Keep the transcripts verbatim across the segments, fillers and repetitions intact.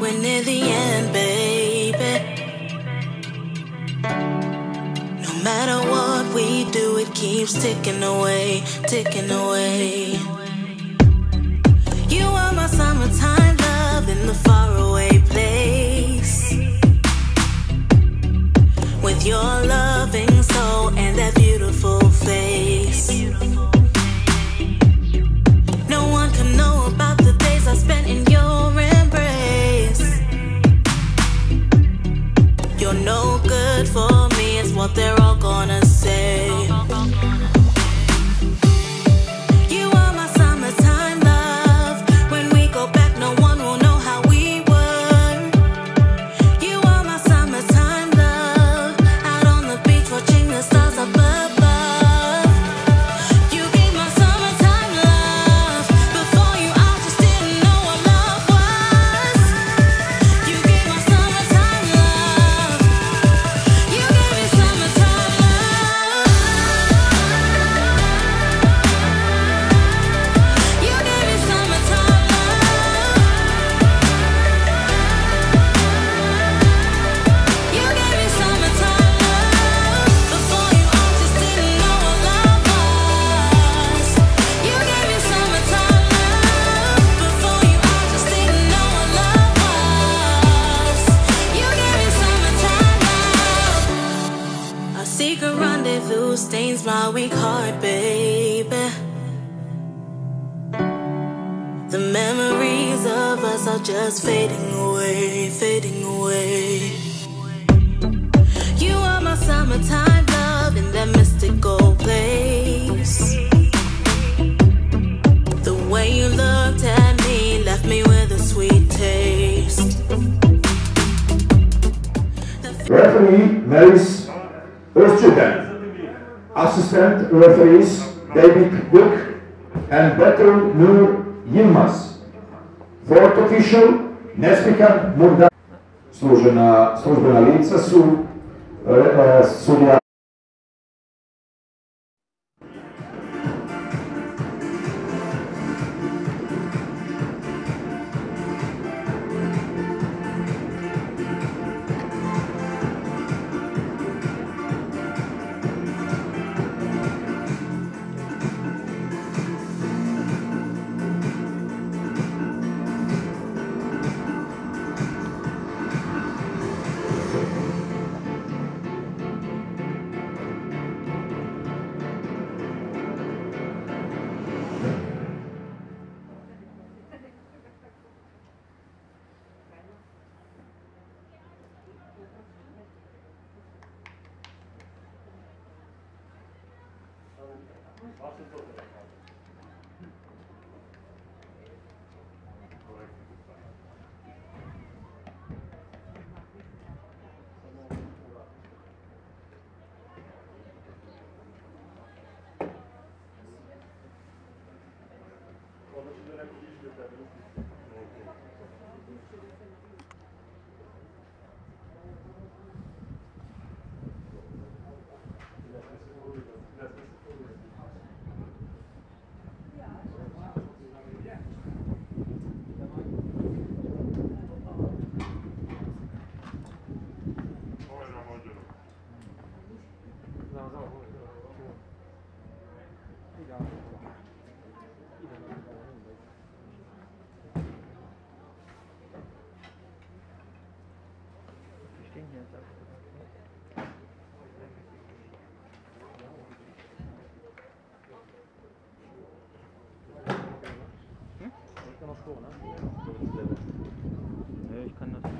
We're near the end, baby. No matter what we do, it keeps ticking away, ticking away. You are my summertime love in the faraway place. With your loving soul and that beautiful face. No one can know about the days I spent in your embrace. You're no good for me, it's what they're all gonna say. You are my summertime love. When we go back, no one will know how we were. You are my summertime love. Out on the beach watching the stars up above. You gave my summertime love. Before you, I just didn't know what love was. You gave my summertime love. You gave me summertime love. You gave me summertime love. You gave me summertime love. Before you, I just didn't know what love was. You gave me summertime love. Before you, I just didn't know what love was. You gave me summertime love. Our secret rendezvous stains my weak heart, baby. The memories of us are just fading away, fading away. You are my summertime love in that mystical place. The way you looked at me left me with a sweet taste. Referee Melis Özçöken, Assistant Referees David Duk and Battle Nur Yilmaz. Fourth Official Neslihan Murda. Služena, službena lica su e, sudija Ich kann das.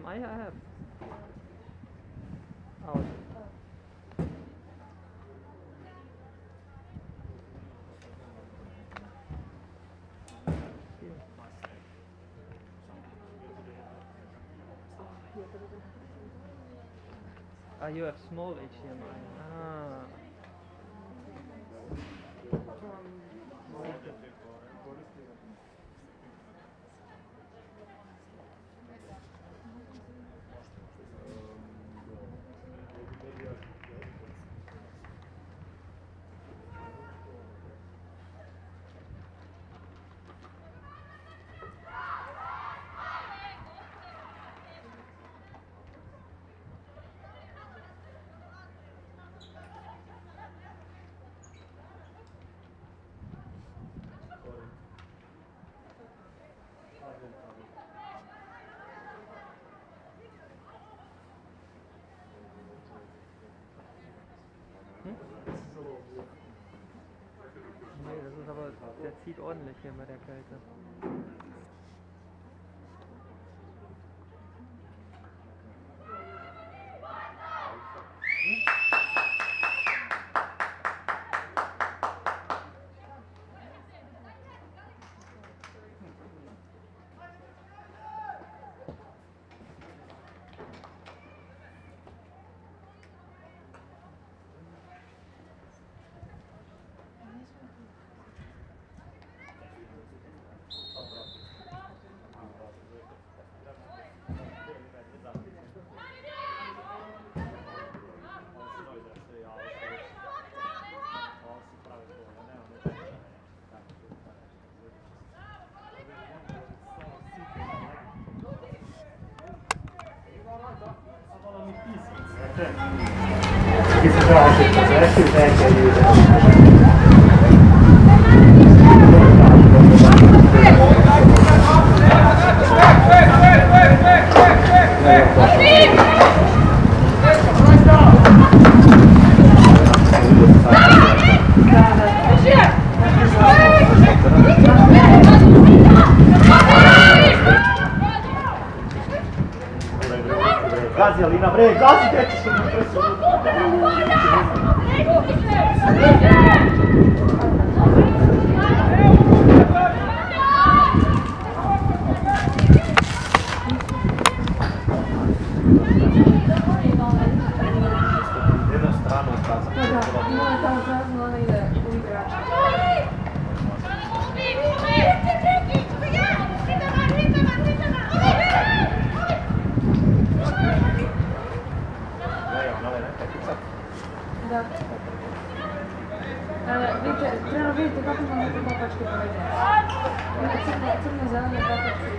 I have. Out. Ah, you have small H D M I. Ah. Nee, das ist aber, der zieht ordentlich hier bei der Kälte. Kicsit rásít az elsőt, el kell jöjjön. Gazi Alina, bre, gazi deci! Jedna strana ukazana. Da, da, ima ta zazna, ona ide u igrača. Da. E, vidite, treba vidite kako smo neke kopačke povezane. Ima crne, crne zelene kopačke.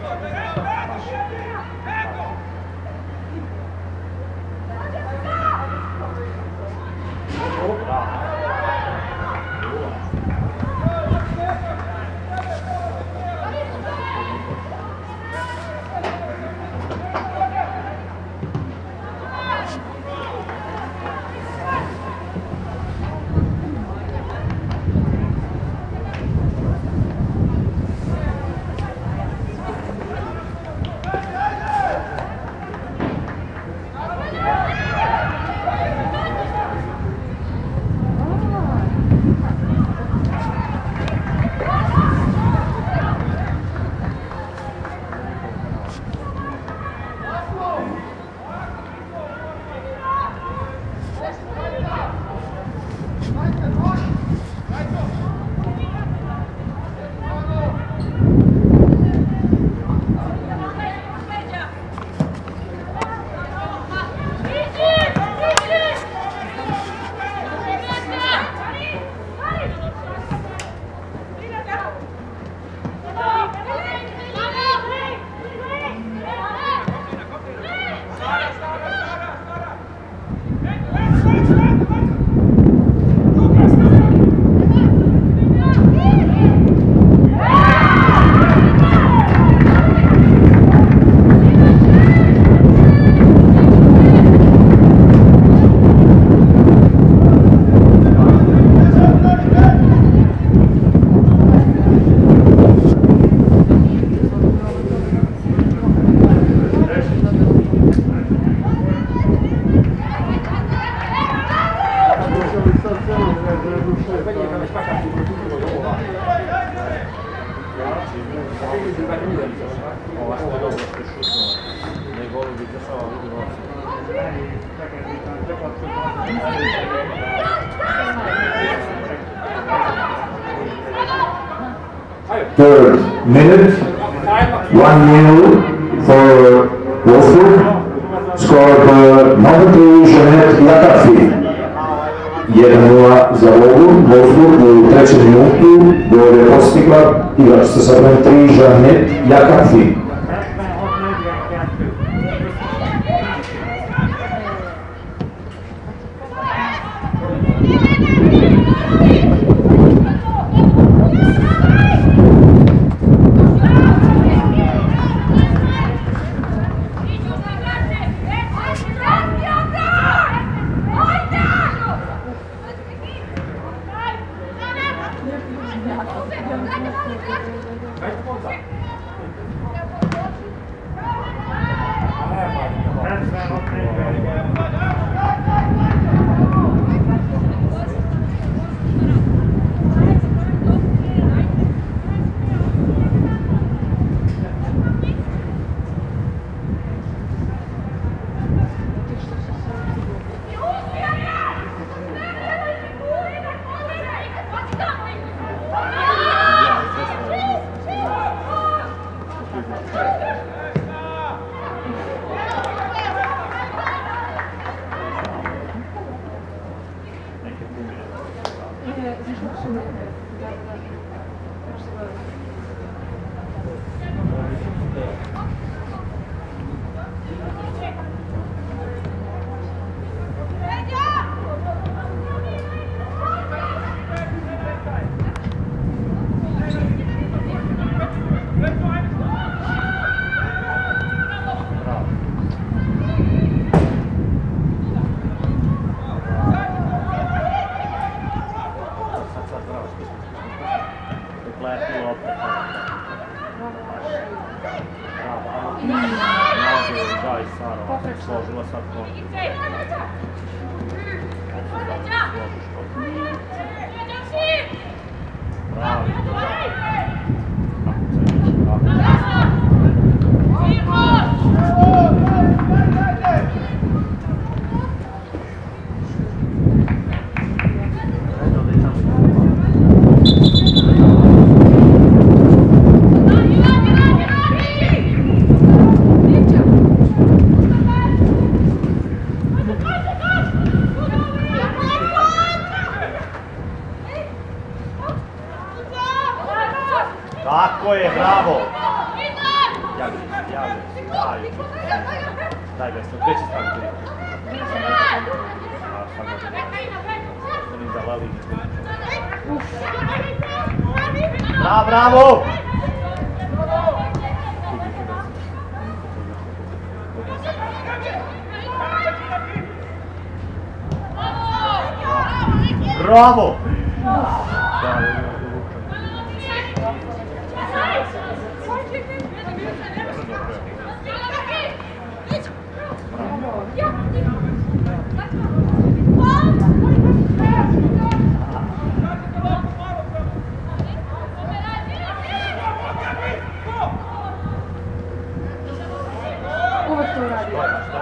third minute, one nil for Wolfsburg. Scored uh, number two, Jeanette Lakafi. jedan nula za Wolfsburg. Wolfsburg u trećem minutu gol je postigla igračica sa brojem tri, Jeanette Lakafi. Tako je, bravo! Javi, javi, javi. Daj Vesno, gdje će staviti? A, sad može. Oni zavali. Bravo, bravo! Bravo! Uvijek to radi.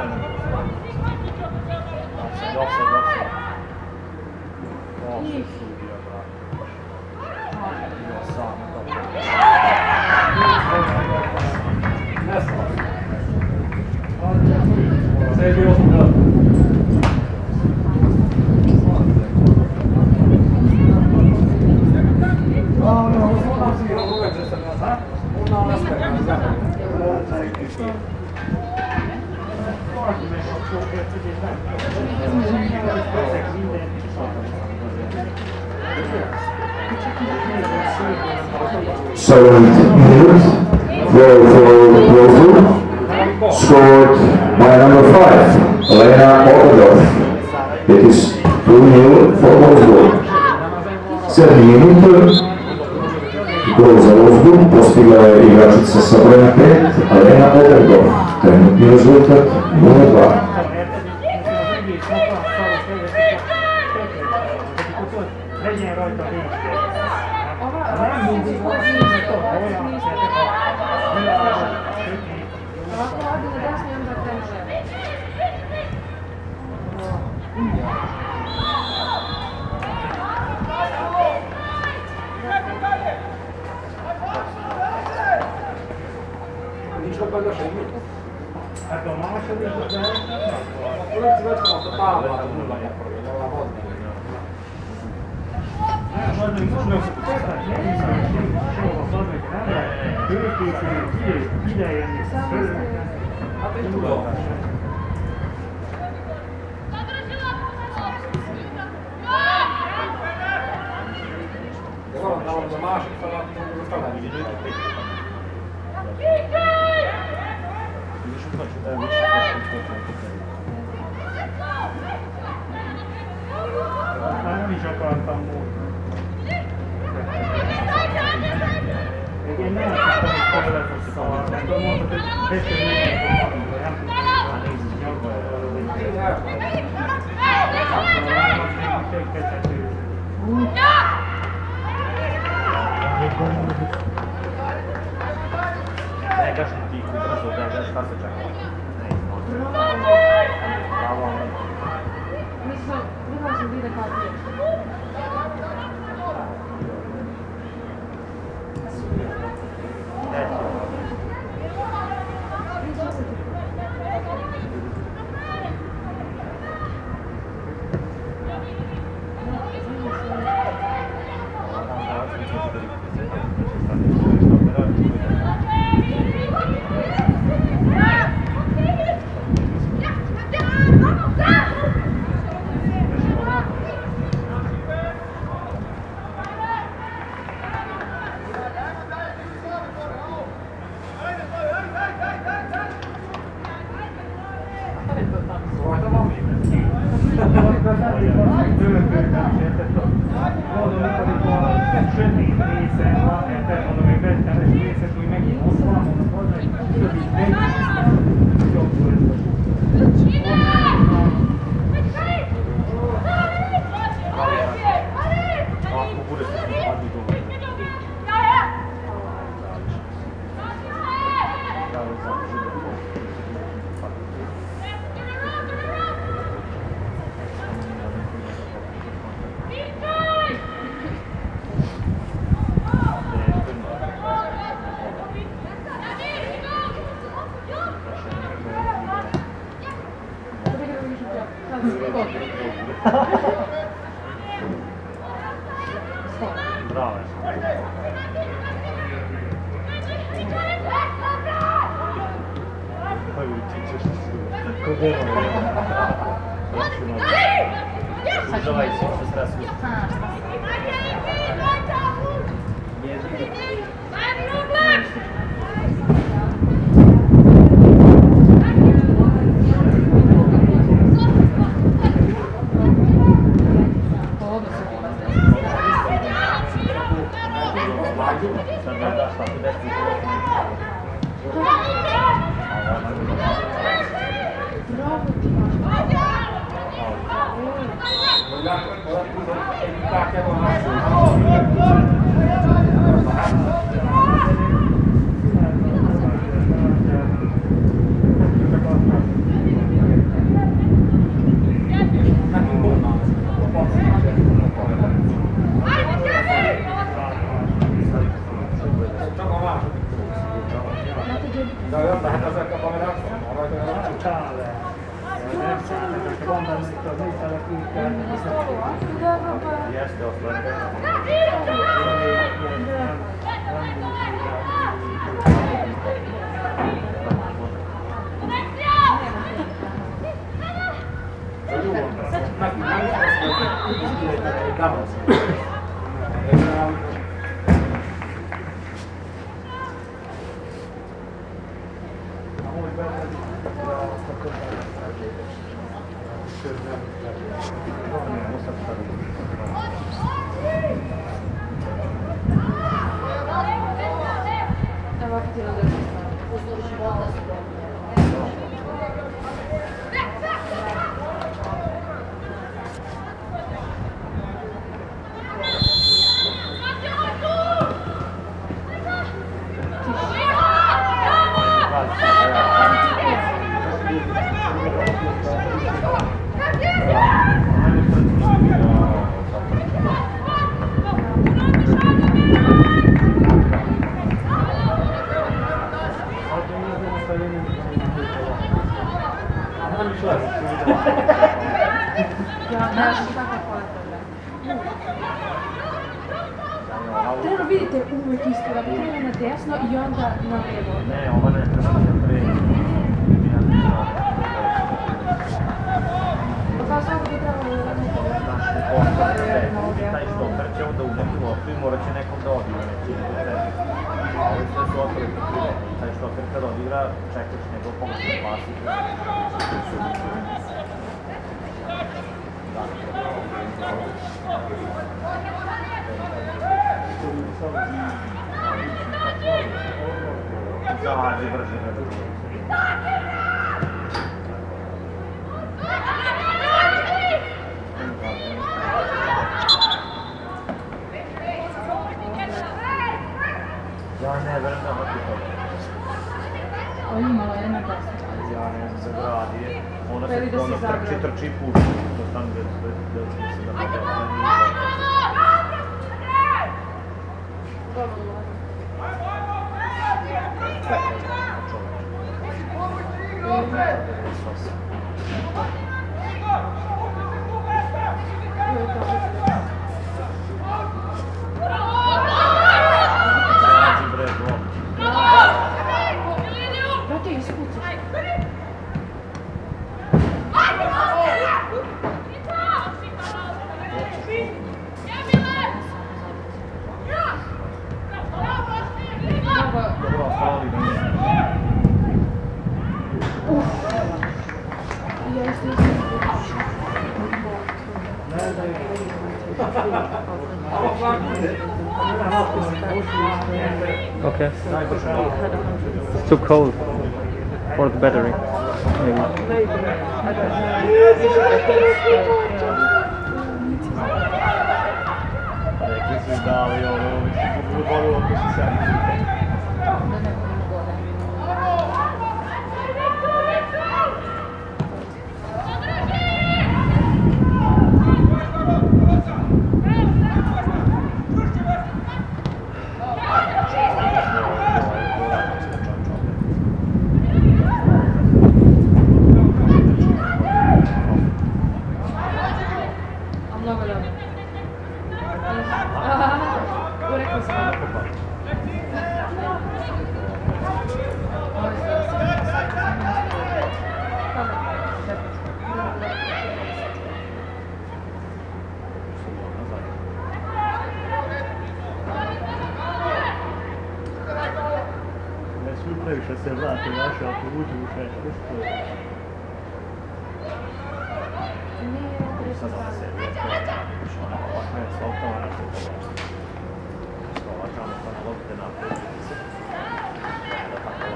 Seventh minute, goal for Wolfsburg, scored by number five, Elena Oberdorf. It is two nil for Wolfsburg. Sedmi minut, gol za Wolfsburg postigla je igračica sa brojem pet, Elena Oberdorf. Trenutni rezultat nula dva. Ovako radi na desni, onda kreće. Vitsi, voitko ottaa taalaa mulla ja me ollaan voittanut. Ja voidaan tavallaan maassa sanoa, että on just tällä hetkellä. Hän on joka antaa muuta. Eikä näe, että tämä on pelkästään vaan. Tuo on muuta hetken liian kuin hän pitää niin jalkoja. Ei käsin kiikkuun, kun tämä käsin katsotaan. Missä on vihaisen viiden kauppiin? Ja, znaš kakva kvota, bre. Treba vidite uvijek isto, da krene na desno i onda na levo. Ne, ova ne treba da je pre. Pa kao svako bi trebalo da radimo to. Taj stoper će onda uzeti loptu i morat će nekom da odigra, neće ide do centra. A ovi sve su ostali pokriveni. Taj stoper kad odigra, čekaš njegov pomoćni pas i kada. Zađi brže da da ja ne verujem da hoće to. O, imala je jedna desna. Ja ne znam, zagradi je. Ona Veli se da si ono zagradi. trči, trči i puši. Da tam da da da se da bude. Dobro, dobro. Zađi bre, gol. Brate, ispucaš. Dobro, ostalo li da nije. Ja isto ispucaš. Okay. It's too cold for the battery. Maybe. Rekli su da li ono, bi volilo ko se sedi. A mnogo dobro. Urekao sam. Ne svi previše se vrate naše, ako uđu u šest. Sad da se sedi, ona ovakva je sloptala na sve to. Što ova čamo pa na lopte napred. Da tako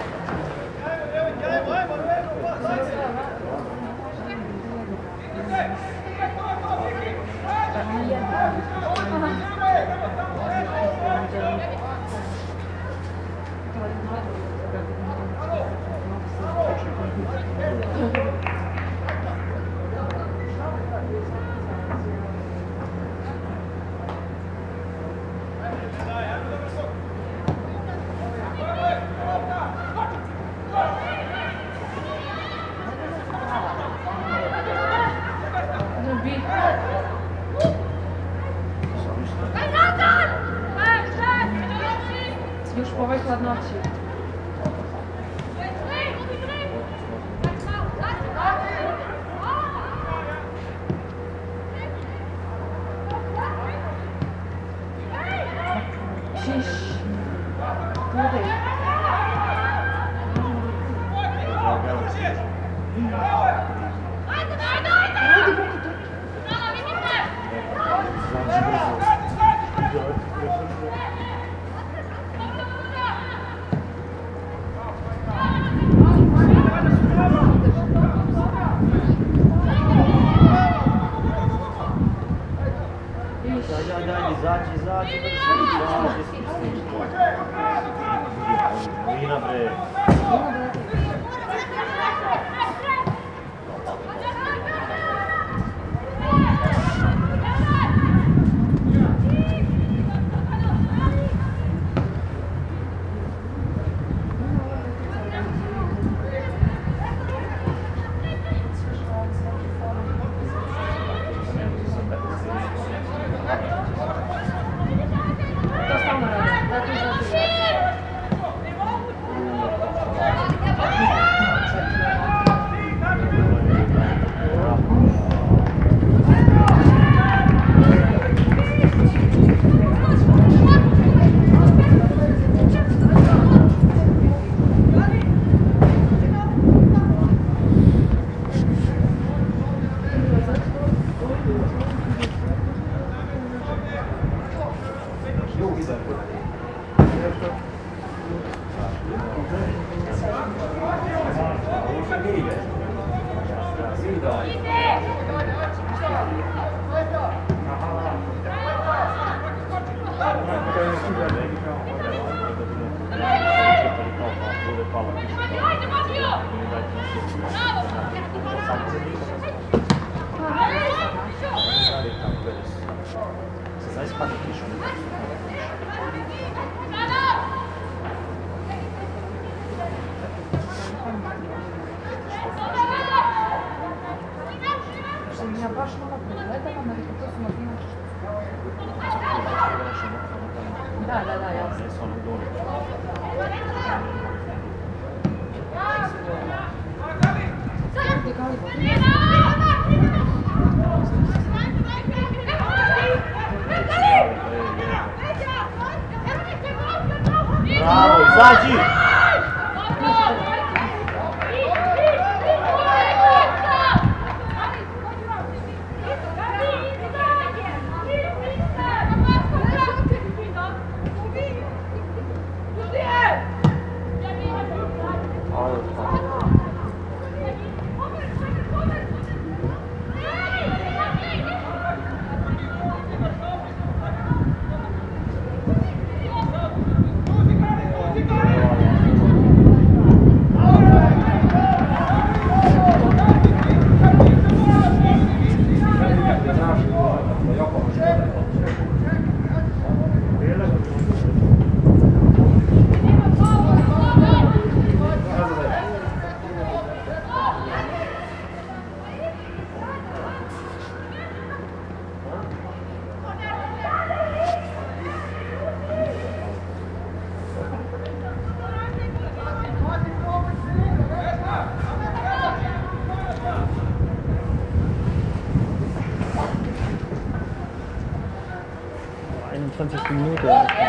Još po ovoj hladnoći. Šiš. Gledaj. Ajde, brate, to. Ajde, ajde, izađi, izađi, izađi, Vina bre. Ja baš ono pregledala, nego to su marinače što su. Da, da, da, jasno. Bravo, izađi! einundzwanzigste Minute.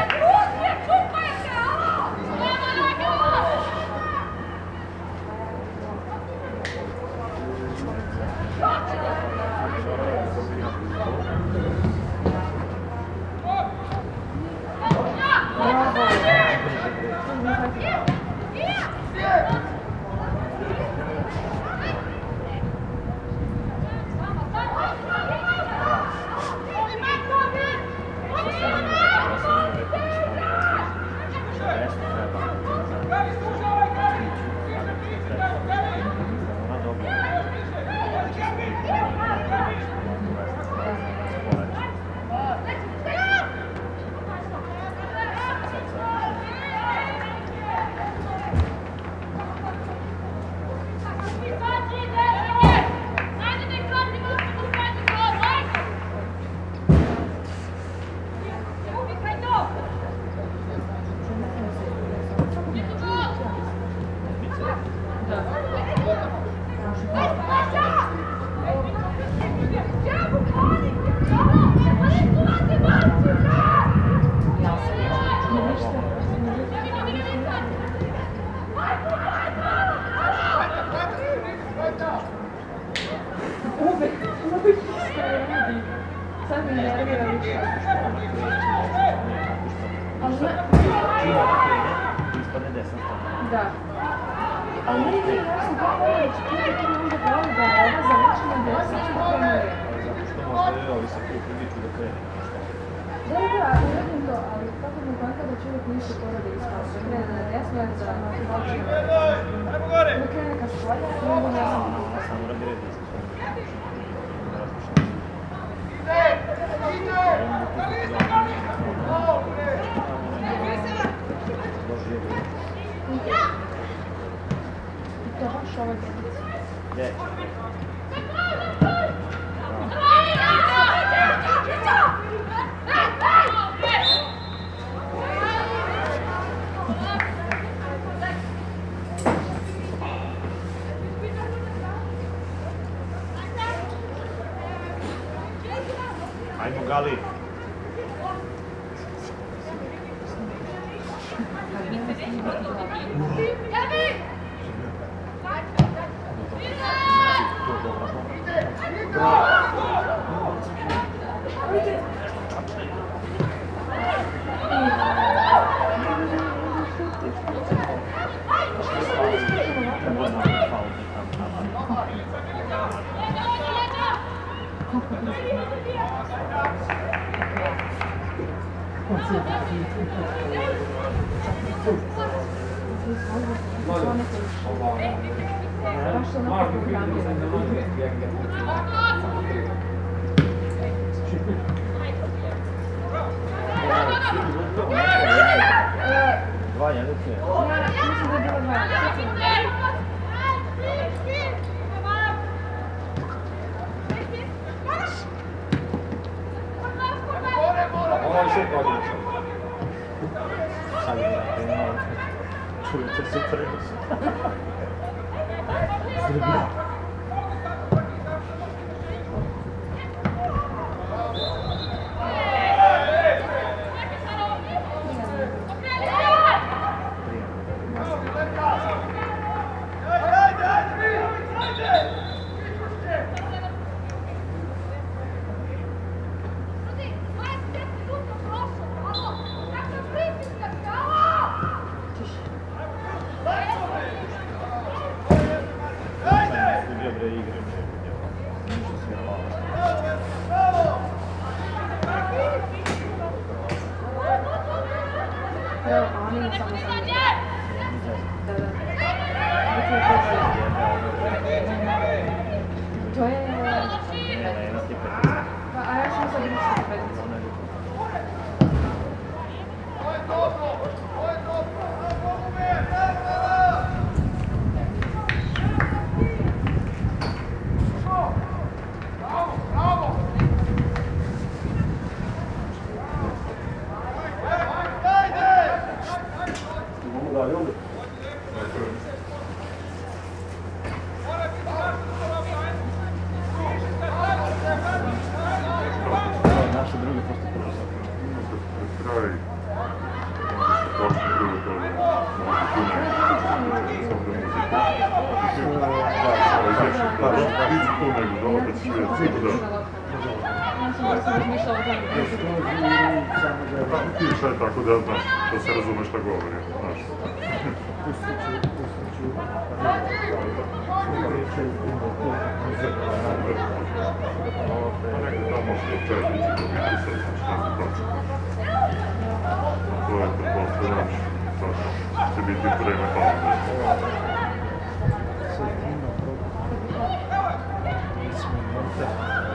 Da. Ali nije nije jasno kako je očekivati to možda pravi da je ovo završi na desno što to ne je. Zato što možda je ovi se tu priliku da krene. Da, da, da, uradim to, ali kako mi banka da čovjek ništa toga da ispao, da krene na desno, ja da hoće da krene ka spolja, i onda ne znam. Samo radi red desno. I to baš ovaj brodic. Je. Ajmo Gali. Dva jedan je. Mislim da je bilo dva. Ovo je šut godinu. Sad je krenuo. Čujete se prenosi. Srbija. Piše tako da znaš, da se razume šta govori, znaš. Pustit ću, pustit ću. Negdje tamo što četiri će to biti sad, znaš, ne znam tačno. To je pretpostavljam, sad će biti vreme pauze. Sad ima problem. Mislim, možda.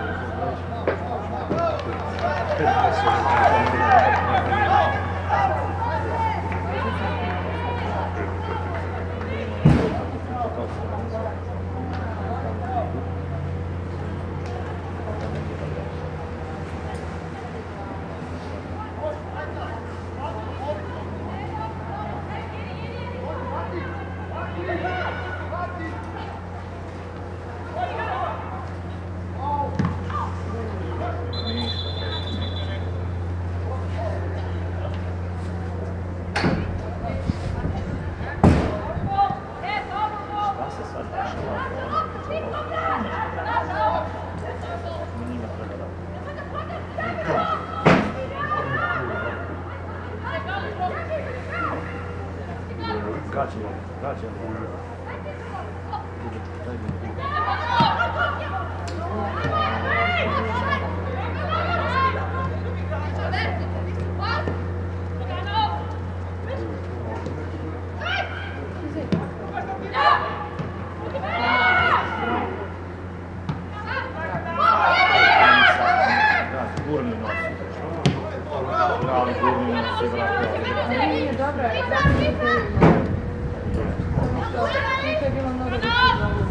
Grazie, grazie. Gurni nosi. Pravi gurni nosi, vrati. Nije dobro, je zato mi je bilo. To je bilo mnogo više dobro.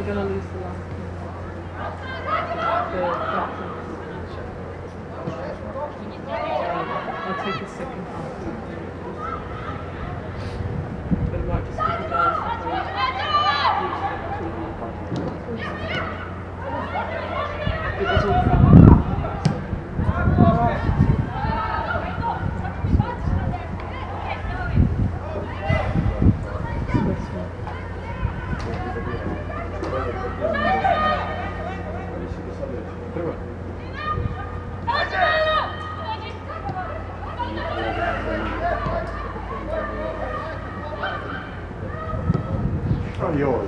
gonna lose the last the Blackburn. I'll take the second half. But it might just be the guys who played it was all fun. Joj.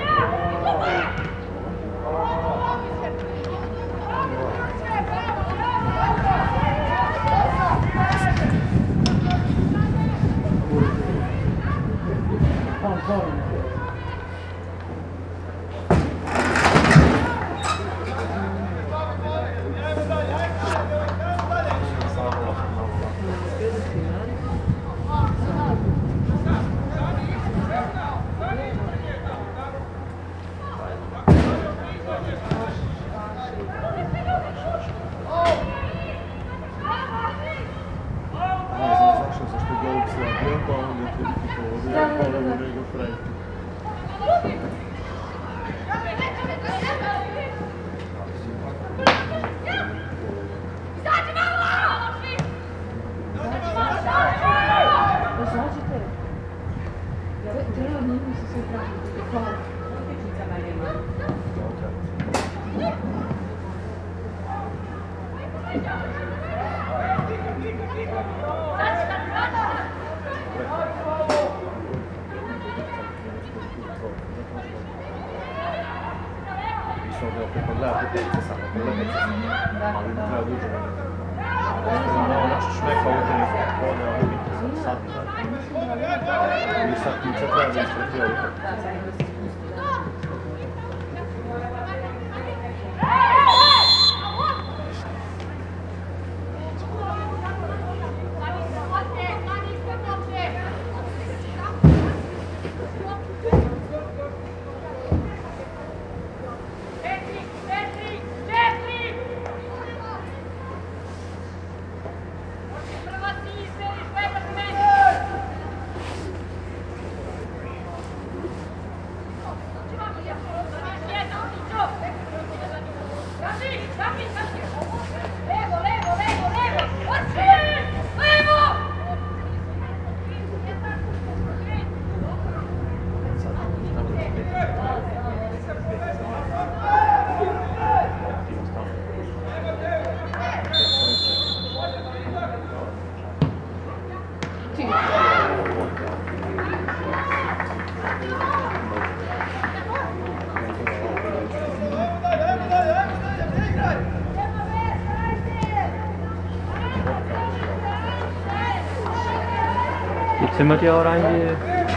Simmert jag orange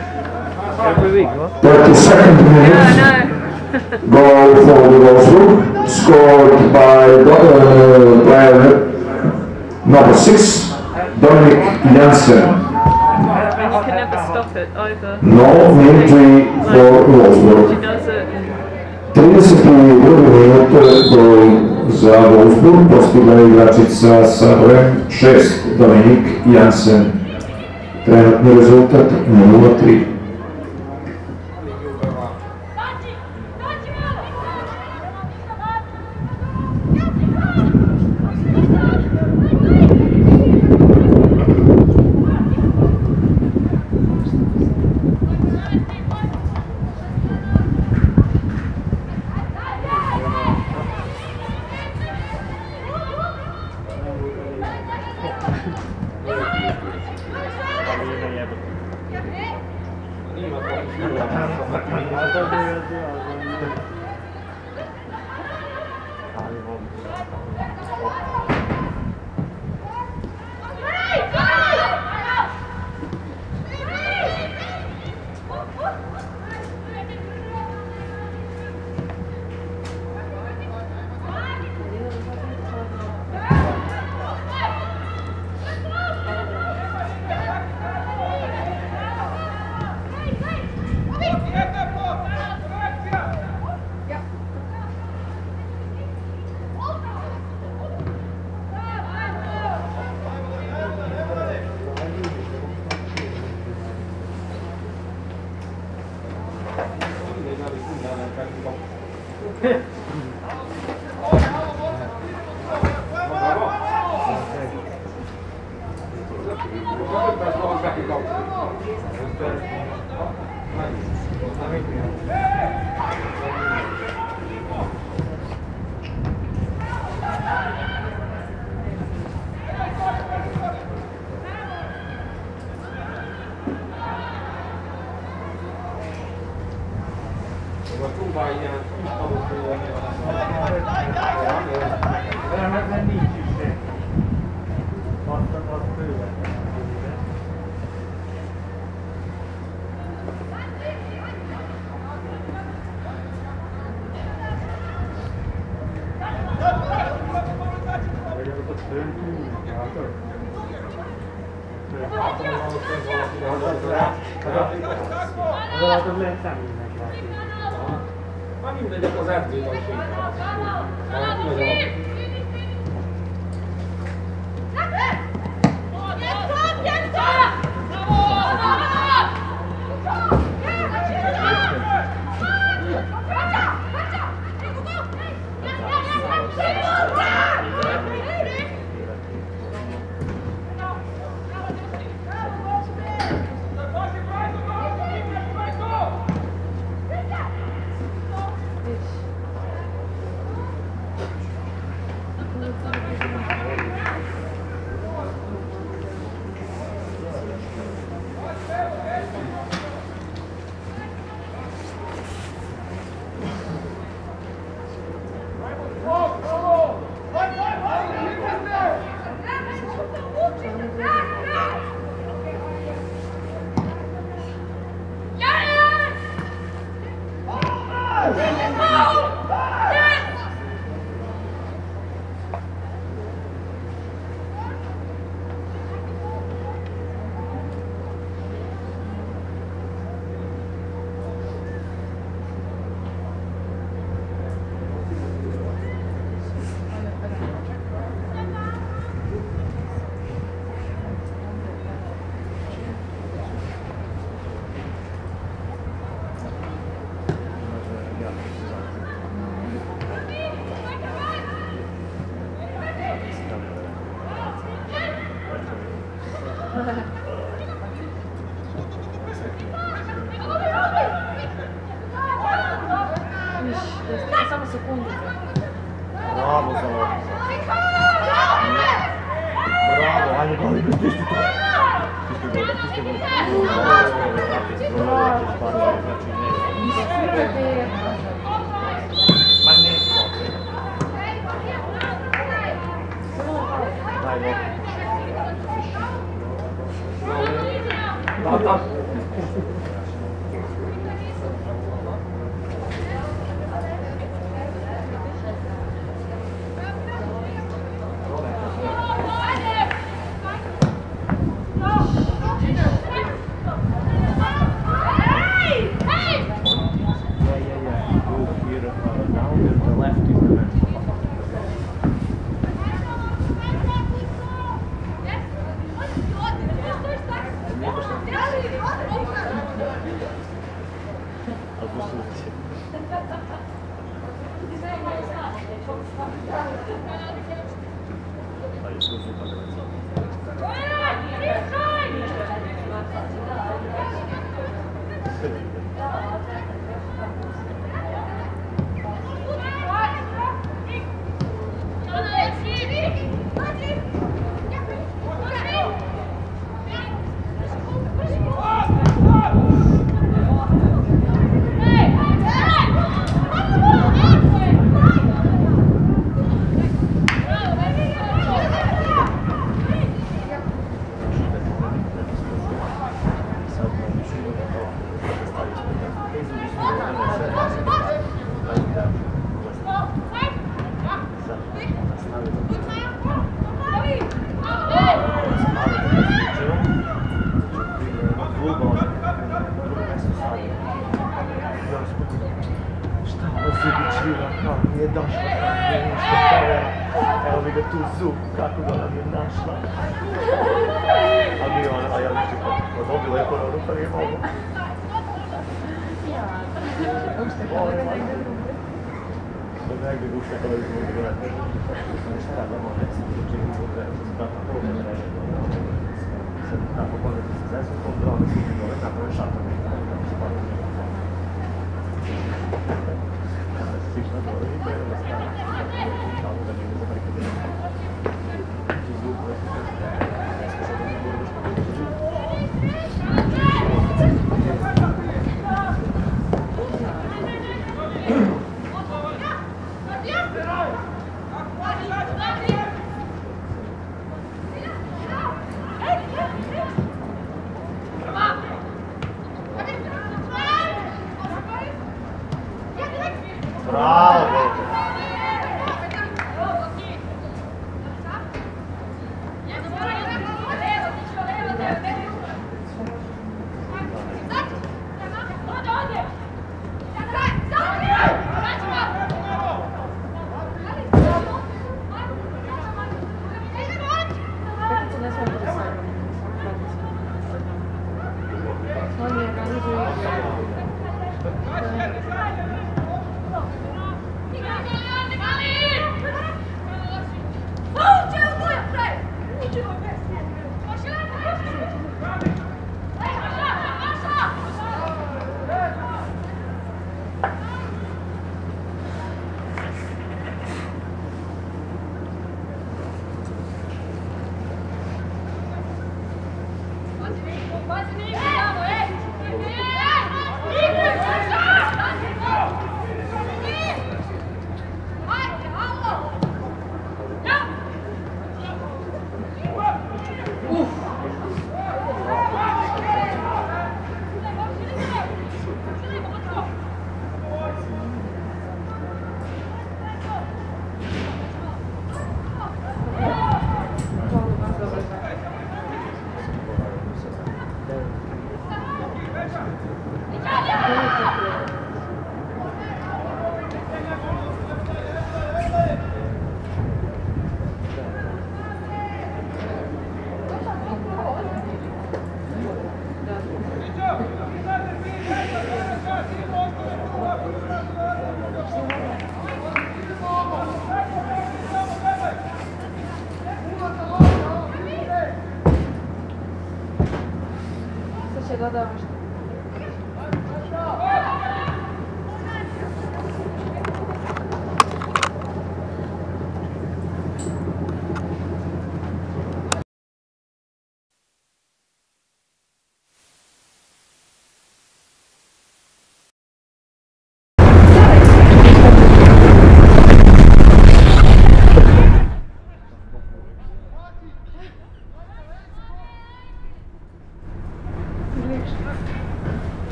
every week, va? thirty-second minute. Yeah, Goal for the Wolfsburg, scored by uh, player number six, Dominic Janssen. you can never stop it either. No entry for She Wolfsburg. does it and trideset drugi minut gol za Wolfsburg postigla igračica sa brojem šest, Dominik Janssen. Trenutni rezultat nula tri. Men nincs is se. Azt az bőven. Vagy ott fönn túl, látod? Az alatt az lehet személynek látni. Ma mindegy, akkor az edzőben is így van. Samo sekundu. Bravo za ovo. Bravo, ajde goli, stisni to. Stisni goli, stisni goli. Ma ne. Daj, gol. Da, da. Evo mi ga tu zub, kako ga nam je našla. A mi ona, a ja mi čekam, dobila je koronu pa nije mogu. Negdje gušta kada bi smo gledati. Nešto radamo, ne sam se čini da je zbrata pologa da reže. Sad tako pogledati sa zeskom, drone su mi dole, naprave šator. Kako se pada ne znam. Kada se sišla dole i to je da stavim. Kako da negdje zabarikadira. Znači zvuk da se ne sluša da ne bude što bude zvuk.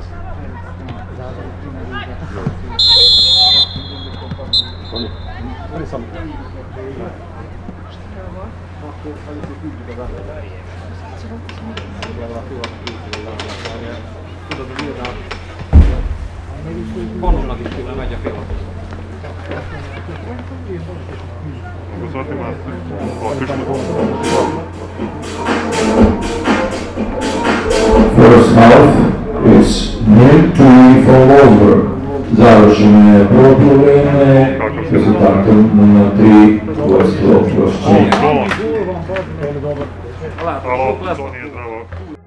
Non è sempre. Akkor először küldjük az emberre. Tudod, hogy nyilván Panonnak is tőle megy a film. Guardate ma First half is nil two for Wolfsburg. Završeno je prvo polovreme s rezultatom nula tri vodstvo oprošćenja. Alo, to nije zdravo.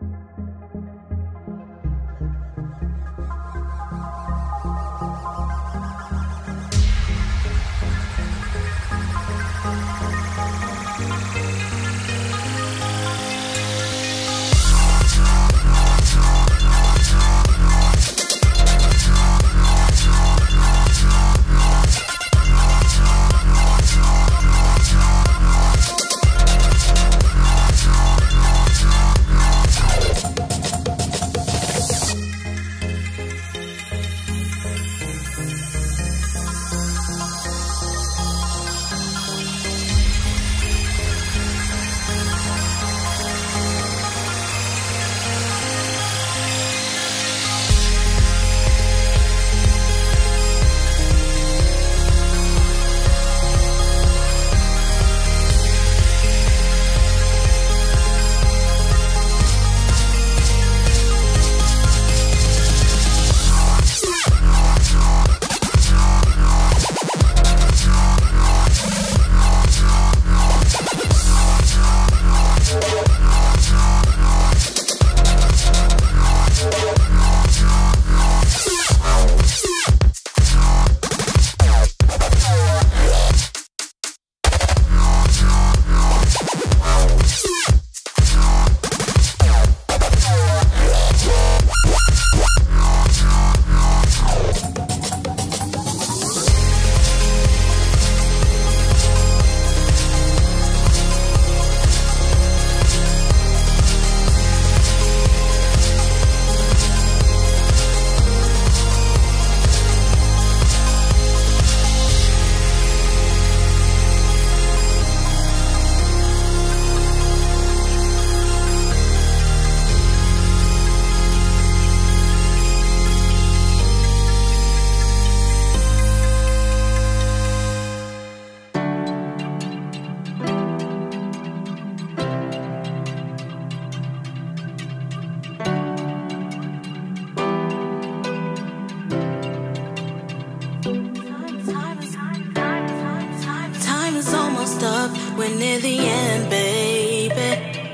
We're near the end, baby.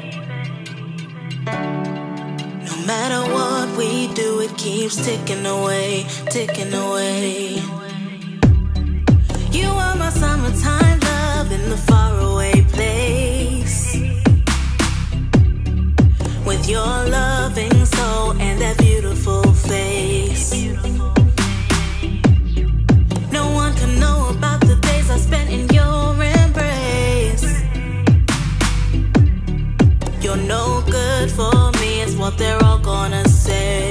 No matter what we do, it keeps ticking away, ticking away. You are my summertime love in the faraway place. With your loving soul and that beautiful face. No one can know about the days I spent in your embrace. You're no good for me, it's what they're all gonna say.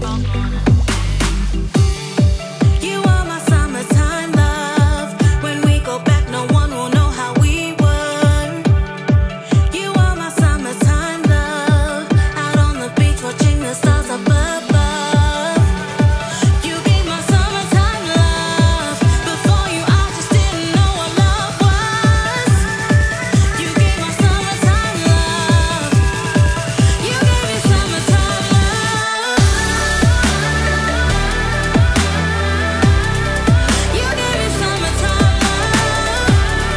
You are my summertime love. When we go back, no one will know how we were. You are my summertime love. Out on the beach watching the stars up above. You gave my summertime love. Before you I just didn't know what love was. You gave my summertime love. You gave me summertime love. You gave me summertime love.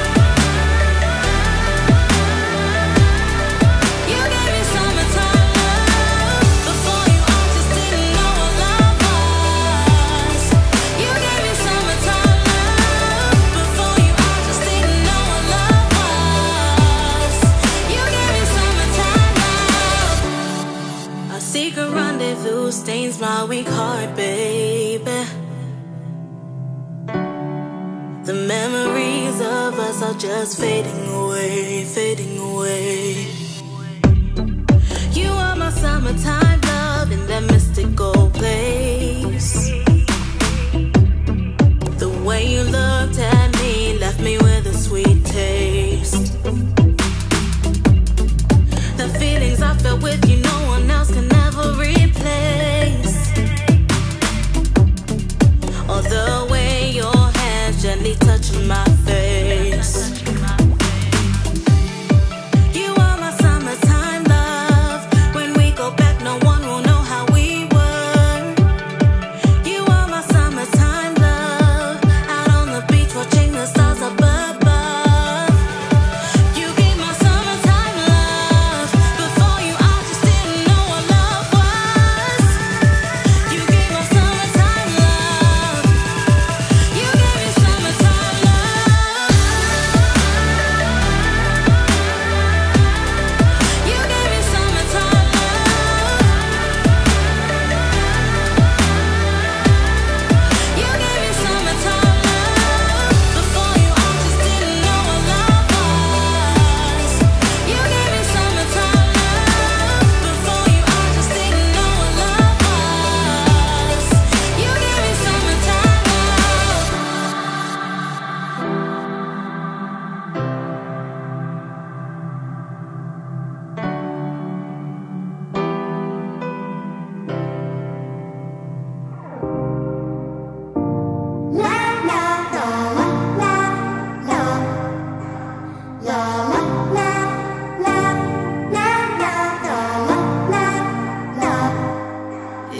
You gave me summertime love. Before you I just didn't know what love was. You gave me summertime love. Before you I just didn't know what love was. You gave me summertime love. Our secret rendezvous stains my weak heart, baby. The memories of us are just fading away, fading away. You are my summertime love in that mystical place.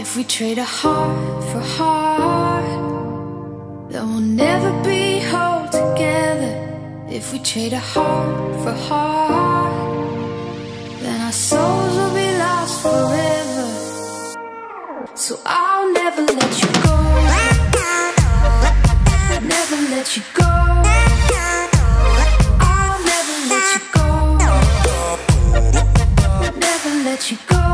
If we trade a heart for heart, then we'll never be whole together. If we trade a heart for heart, then our souls will be lost forever. So I'll never let you go, never let you go. I'll never let you go, never let you go.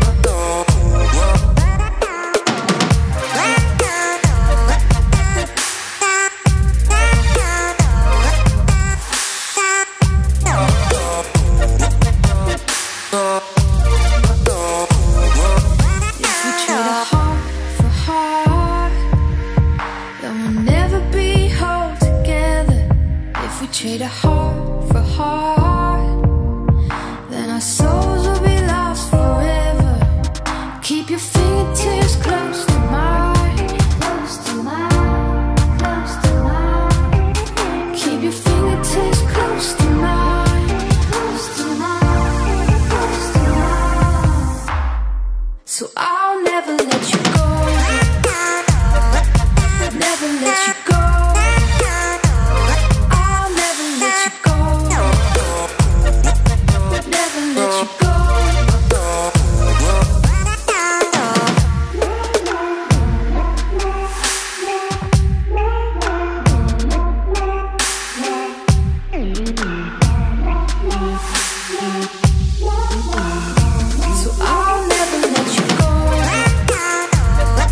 Trade a heart for heart, then our souls will be lost forever. Keep your fingertips close to mine, close to mine, close to mine. Keep your fingertips close to mine, close to mine, close to mine. So I'll never let you go, never let you go. So I'll never let you go.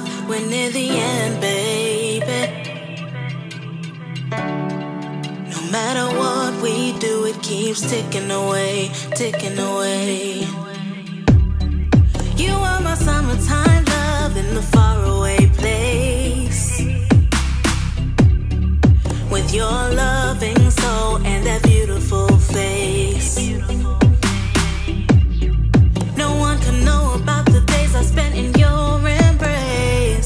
love. We're near the end, baby. No matter what we do, it keeps ticking away, ticking away. You are my summertime love in the faraway place. With your loving soul and that beautiful face. No one can know about the days I spent in your embrace.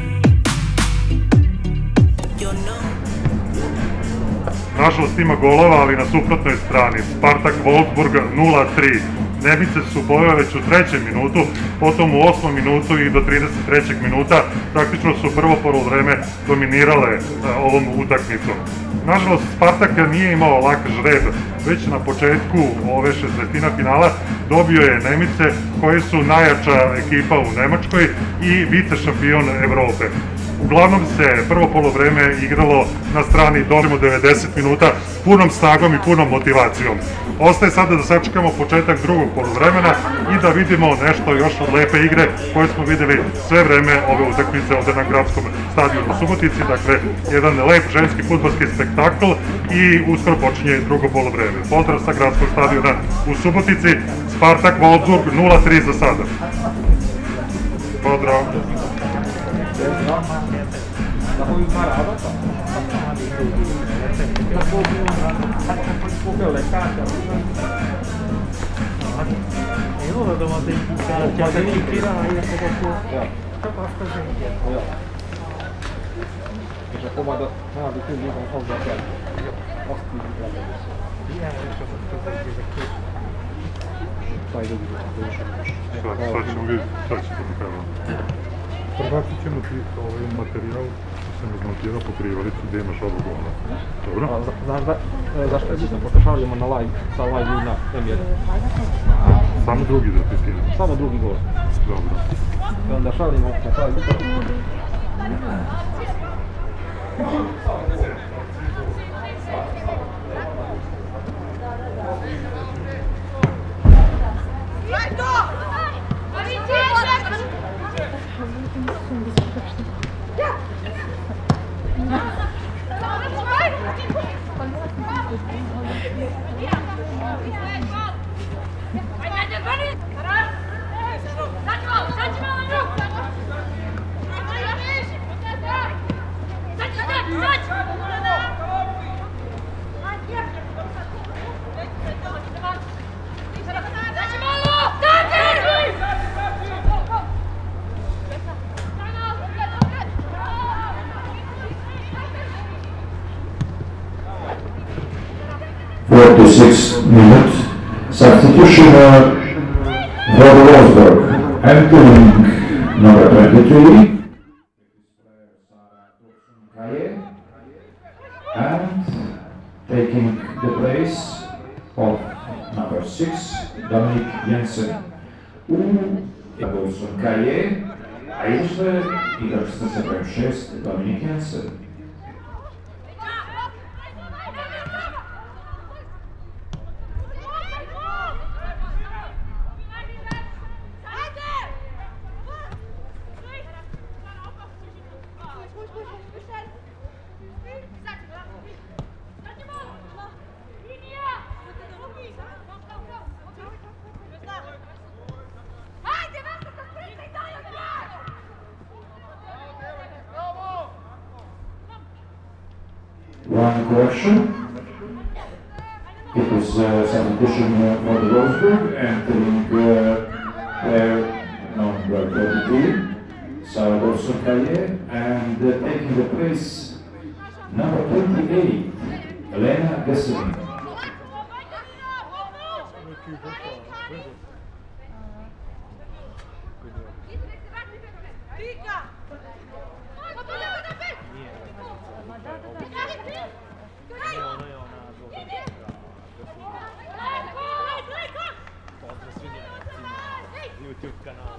You're no. Nažalost ima golova, ali na suprotnoj strani. Spartak Wolfsburg nula tri. Nemice su bojale već u trećem minutu, potom u osmom minutu i do trideset trećeg minuta praktično su prvo poluvreme dominirale ovom utakmicom. Nažalost, Spartak nije imao lak žreb, već na početku ove šestdesetina finala dobio je Nemice koji su najjača ekipa u Nemačkoj i vice šampion Evrope. Uglavnom se prvo poluvreme igralo na strani dolimo devedeset minuta punom snagom i punom motivacijom. Ostaje sada da sačekamo početak drugog poluvremena i da vidimo nešto još od lepe igre koje smo videli sve vreme ove utakmice ovde na gradskom stadionu u Subotici. Dakle, jedan lep ženski fudbalski spektakl i uskoro počinje drugo poluvreme. Pozdrav sa gradskog stadiona u Subotici, Spartak Wolfsburg nula tri za sada. Pozdrav! Da poi imparava proprio le carte. E allora dovete cercare di tirare e se qualcuno c'è questa gente. Že komada, no, aby tu ľuďom ovzakali. Ostýli veľmi. Ja jeszcze to takie To aj dobrze, to już Sad, sad ćemo vidjeti, sad će to pokazati. Prebacit ćemo ti ovaj materijal, sam izmontirao pokrivalicu gdje imaš oba gola. Dobro? A znaš da, zašto je bitno, pošto šaljemo na live, sa live na em jedan. Samo drugi da ti skinem. Samo drugi gol. Dobro. I onda šaljemo na taj forty-six minutes. Substitution uh, for Wolfsburg. Entering number twenty-three. And taking the place of number six, Dominik Jensen. U Wilson Kaje, a jeszcze igrač sa sebrem šest, Dominik Jensen. One correction. It was uh, substitution uh, for the Wolfsburg, entering uh, player number thirty-three, Salvador Socalle, and uh, taking the place number twenty-eight, Elena Gesselin. YouTube kanal.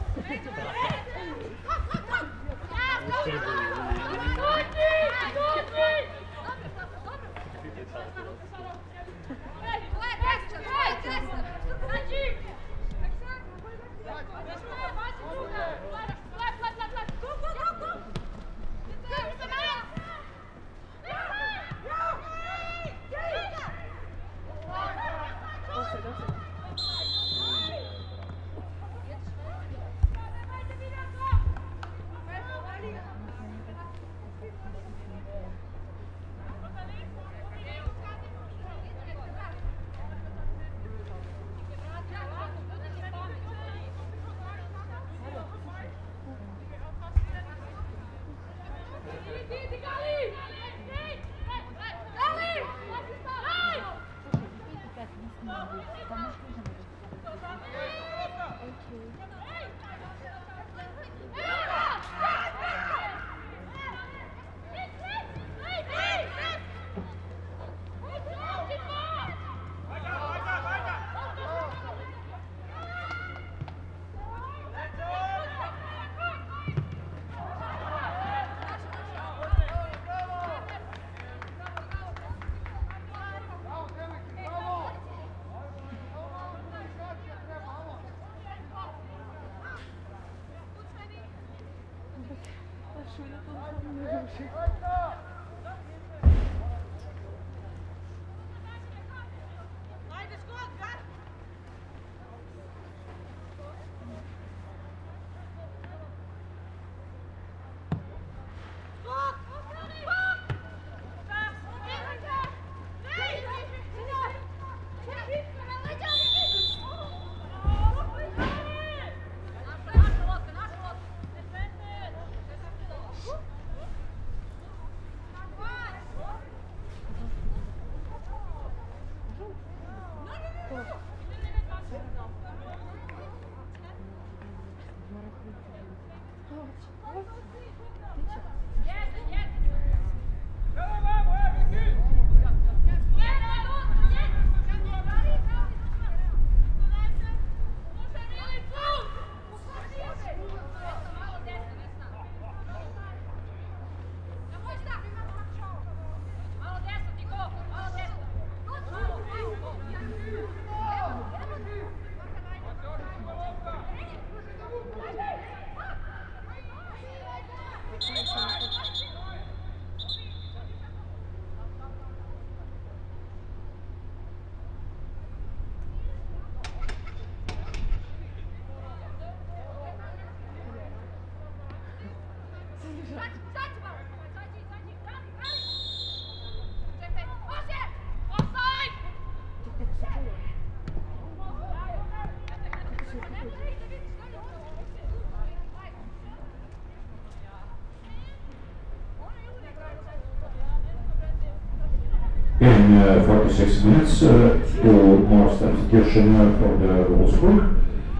In uh, forty-six minutes, uh, two more substitution uh, for the Wolfsburg.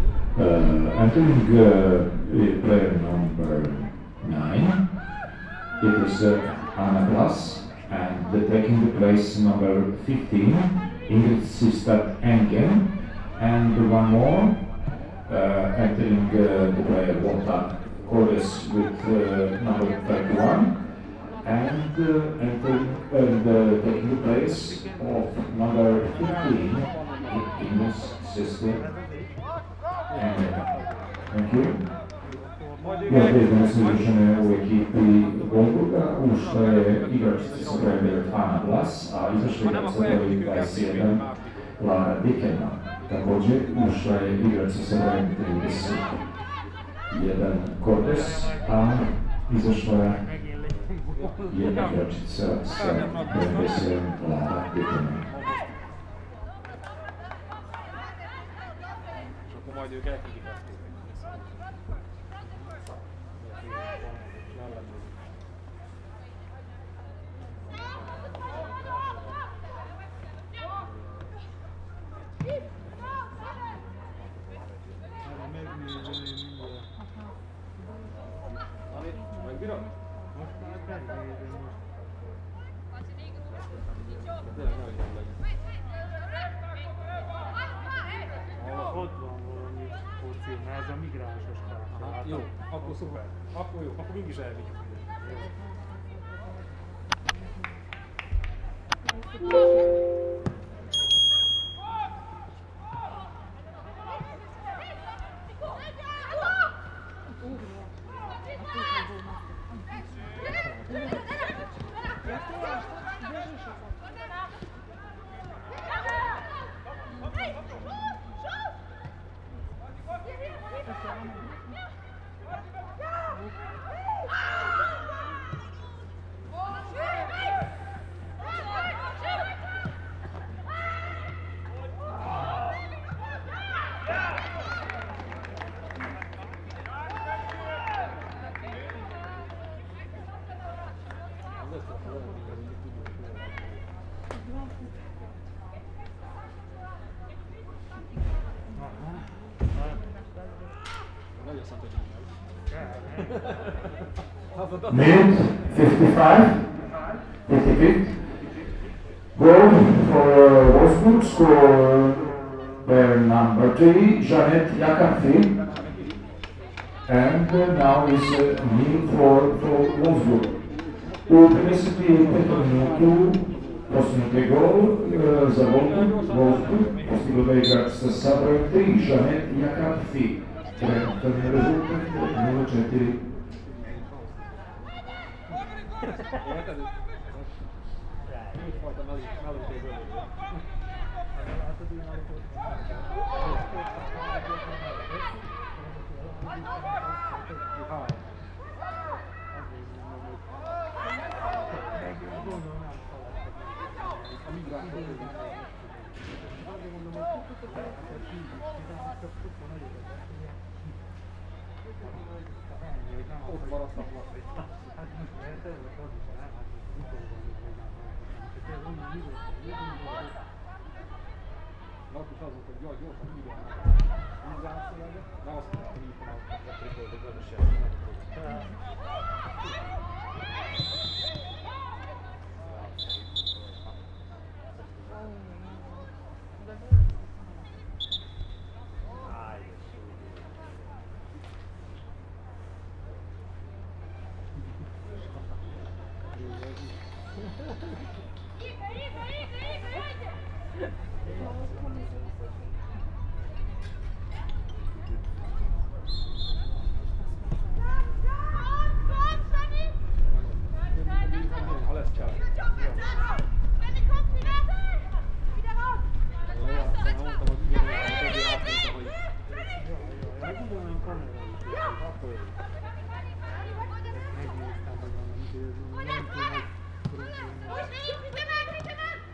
Uh, entering uh, player number nine, it is uh, Anna Glass, and uh, taking the place number fifteen, Ingrid Sistad Engen, and one more, uh, entering uh, the player Walter Cordes with uh, number thirty-one. And uh, entering and uh, taking the place of number fifteen, Ines Sister. And thank you. Ja vezano slučajne u ekipi Wolfsburga ušla je igračica sa brojem devet Ana Blas, a izašla je sa brojem dvadeset jedan Lara Dikena. Također ušla je igračica sa brojem trideset jedan Cordes, a izašla je jedna igračica sa brojem deset Lara Dikena. Majd ők elküldik azt. Megbírom? Most már felvédem most. Ott van valami porció, mert ez a migránsos kártya. Jó, akkor szuper. Akkor jó, akkor mégis elvigyük ide. Minute fifty-five, fifty-fifth. Goal for Wolfsburg, score player number three, Jeanette Yakanfi. And uh, now is uh, nil for, for Wolfsburg. U pedesetpetom minutu postignut gol uh, za Wolfsburg, postigla ga igračica sa brojem tri, Jeanette Yakanfi. Trenutni rezultat nula četiri. Érted? Úgy voltam nálunk egy bőlőből. Látod, én állított. Ha. Gondolom nem szalad. A migránsok közül. Azért mondom, hogy tudtok el, hogy tíz, tizenhat csak sokkal nagyobb. Ennyi, hogy nem Ott maradtak most. Hát most érted, hogy az is nem, hát utóban is volnám. Csak ez onnan mi volt, mi volt, Markus az volt, hogy jaj, gyorsan írjál meg. Migránszövege, de azt mondta, hogy így van a trikót, a gazdaságban. Ha lesz csár. Mondtam, hogy ugyanúgy, hogy azt mondta, hogy megmondom, kamera is. Akkor megnéztem, hogy van, amit nem tudom, hogy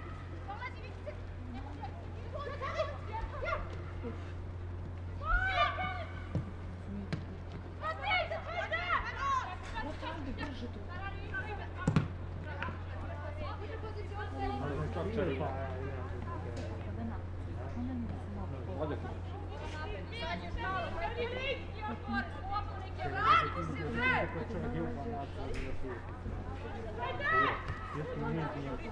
csak cserél. Vagy a csak jobban látszódni a fő. Jöttünk mindenki.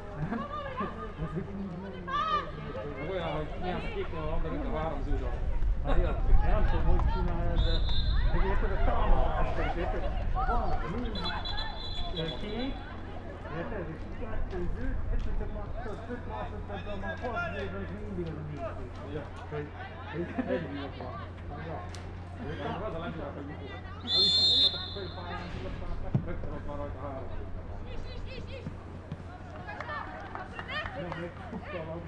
olyan, hogy néhány kéknél a labda, mint a várom zűrről. Nem tudom, hogy csinálja, de meg érted a támadást, és érted? Van mind kék, érted? És kettő zöld, egyszer csak már öt másodpercben már hat zöldben, és mindig az a négy kék. Hogy egy miatt van. Az a lendület, hogy mikor. Az is a főpályán tudották, rögtön ott van rajta három. Nem még kupta van.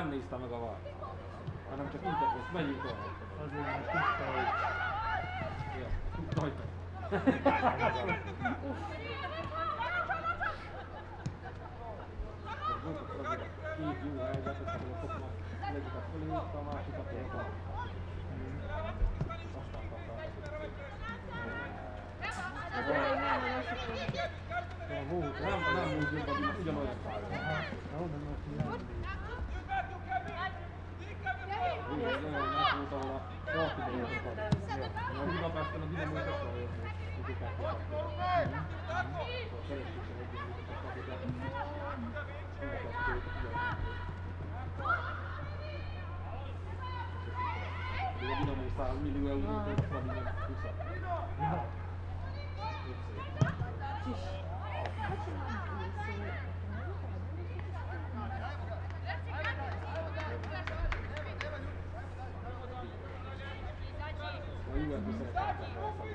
nem nézte meg a vár, hanem csak interfész, menjünk tovább. Azért most tudta, hogy... Ja, tudta, hogy... Így jó helyzet, hogy a kopnak az egyiket fölülírta, a másikat érte. Aztán kapták. Nem, nem úgy jön, ugyanolyan pálya. Jó, de most mi nem Ugye ez olyan nap volt, ahol a partidőt kaptak. A Budapesten a Dinamo Tesla jött, hogy őket kaptak. A szeressésen egyenlített a kapitát. Mind a kettőt ugyanolyan. A Dinamo száz millió eurót, a Flamingen húszat. Ja. A Juventus szeretettem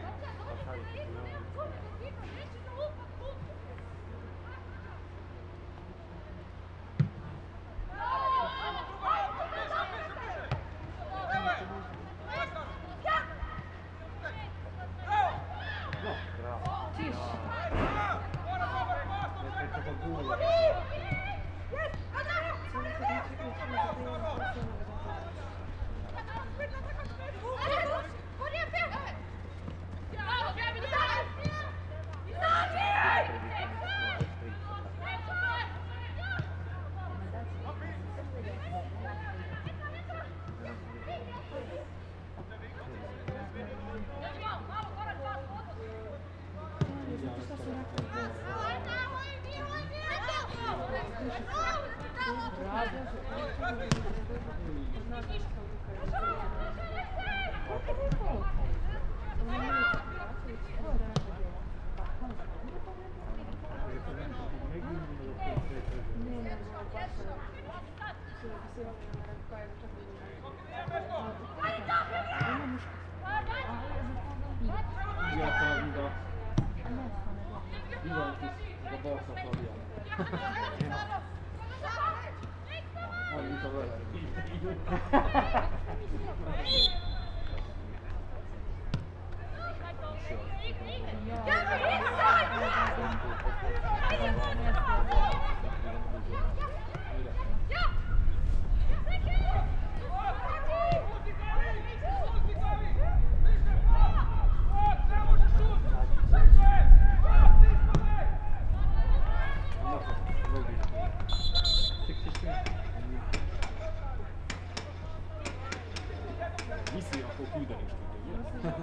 viszi, akkor küldeni is tudja,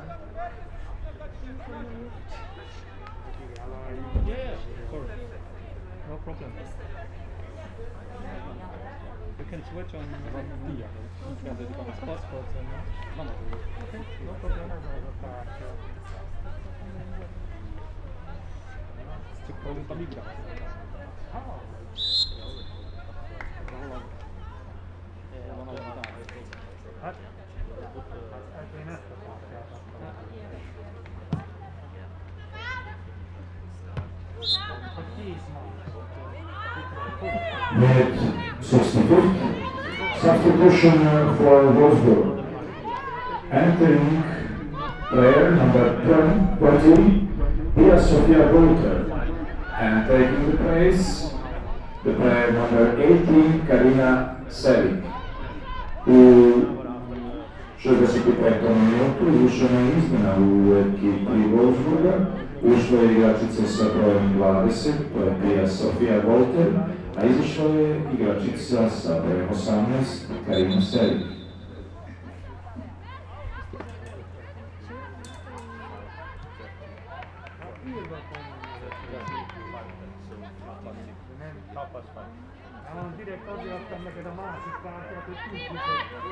ugye? Yeah, of course. No problem. You can switch on the passports and no, no, okay, no problem. Csak pont a migráció. Hát, hát én ezt a pászkát adtam. Hogy kész van. Minute sixty-fifth, substitution for Wolfsburg. Entering player number twenty, Pia Sofia Bolter. And taking the place, the player number eighteen, Karina Selik, u šezdeset petom minutu izvršena je izmjena u ekipi Wolfsburga. Ušla je igračica sa brojem dvadeset, to je Pia Sofia Bolter, a izašla je igračica sa brojem osamnaest, Karina Selik. Ah, direkt azért adtam neked a másik pártját, hogy tudjuk, hogy...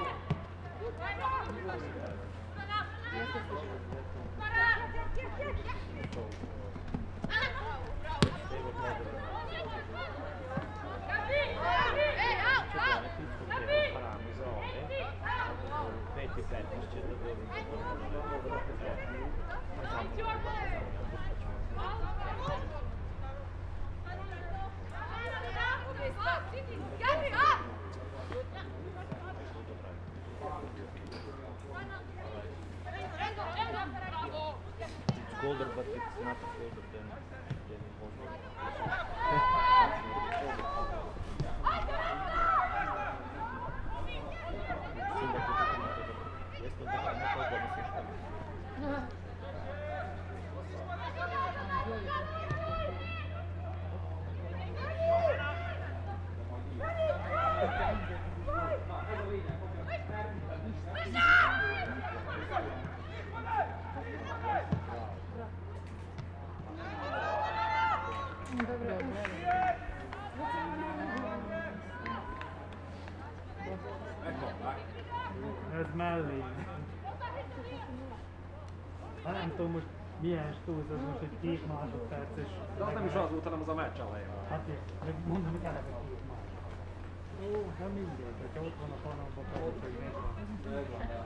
It's colder, but it's not colder than than Wolfsburg. Ez mellé. Ha nem tudom, hogy milyen stúz az most, hogy két másodperc és... De az nem is az volt, hanem az a meccs elején. Hát én, meg mondom, hogy eleve két másodperc. Ó, de mindegy, hogyha ott van a panelban, akkor hogy megvan.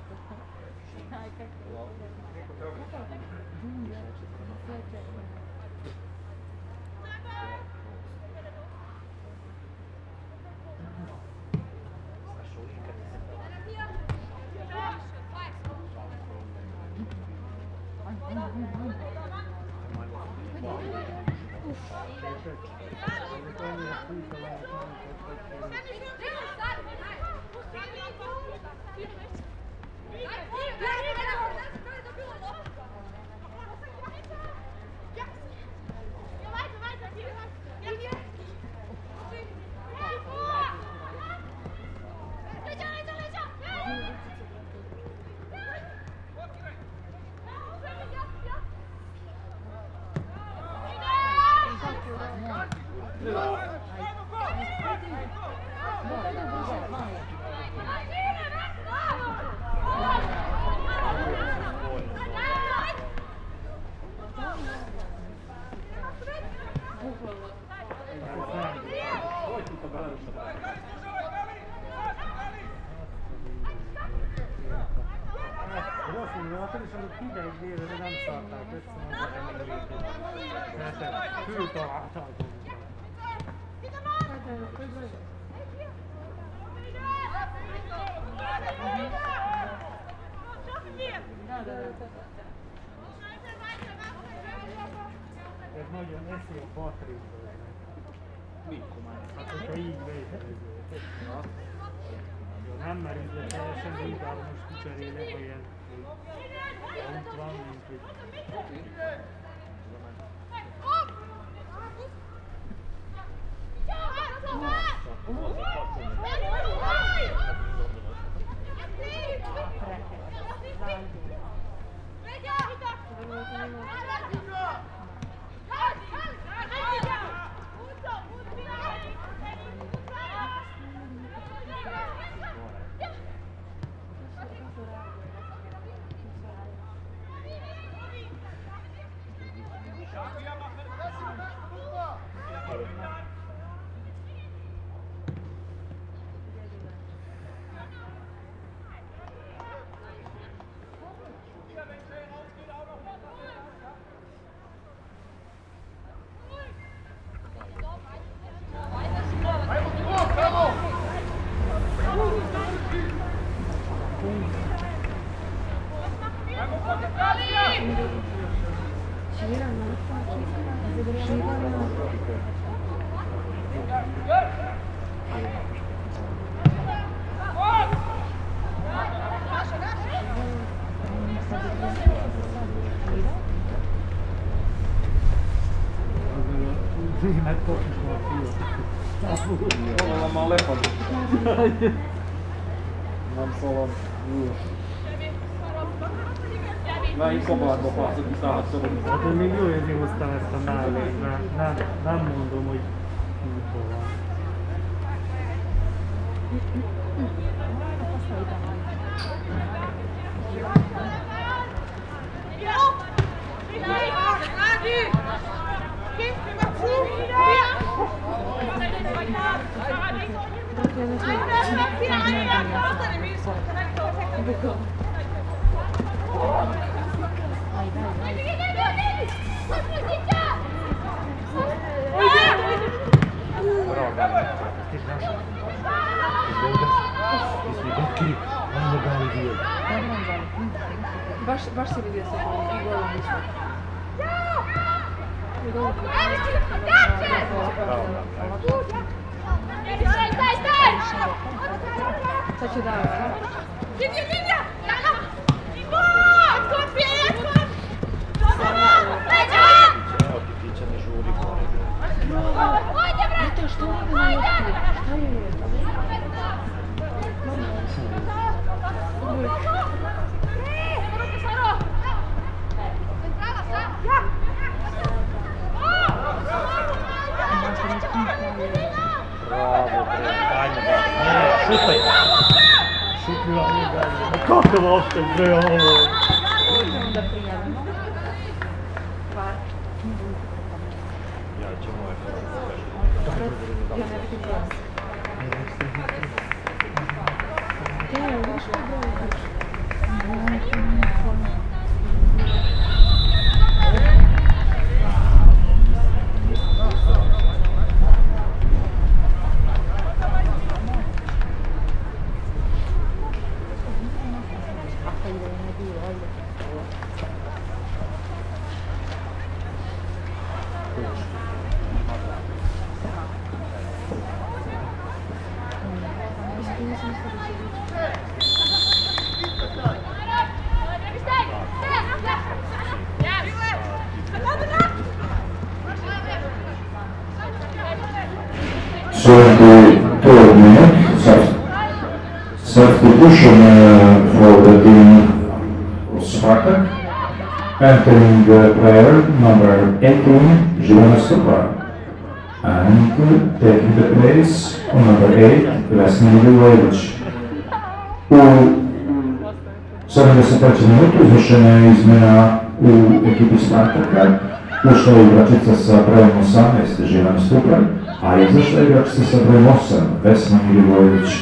Ez nagyon eszi a Patrickből. Mikor már? Hát, hogyha így vételező. Nem merült le teljesen, de inkább most kicserélek, hogy ilyen pont van, mint hogy... Valóban már lefagyott. Nem szólom. Már így kabátba fázott, kiszállhat szorulni. Hát én még jó érzi hoztam ezt a mellét, mert nem, nem mondom, hogy hol van. illegalizirali. Baš, baš se vidio sa i golom isto. I golom sad će da... Evo ti Tića ne žuri gore. Eto, što ne ne lopti? Šta je? Bravo, bre, ajmo da. Ne, šutaj. Šutila mi ga. Kako lopte, bre, ovo? Da prijavimo. Var. Ja ću moje Ja ne vidim glas. Ja, vidiš što gledaš? seventy-third minute, substitution uh, for the team of Spartak. Entering the player number eighteen, Žilena Stupar. And uh, taking the place of number eight, Vesna Milivojević. U sedamdeset trećoj minutu izvršena je izmjena u ekipi Spartaka. Ušla je igračica sa brojem osamnaest, Žilena Stupar, a izašla je igračica sa brojem osam, Vesna Milivojević.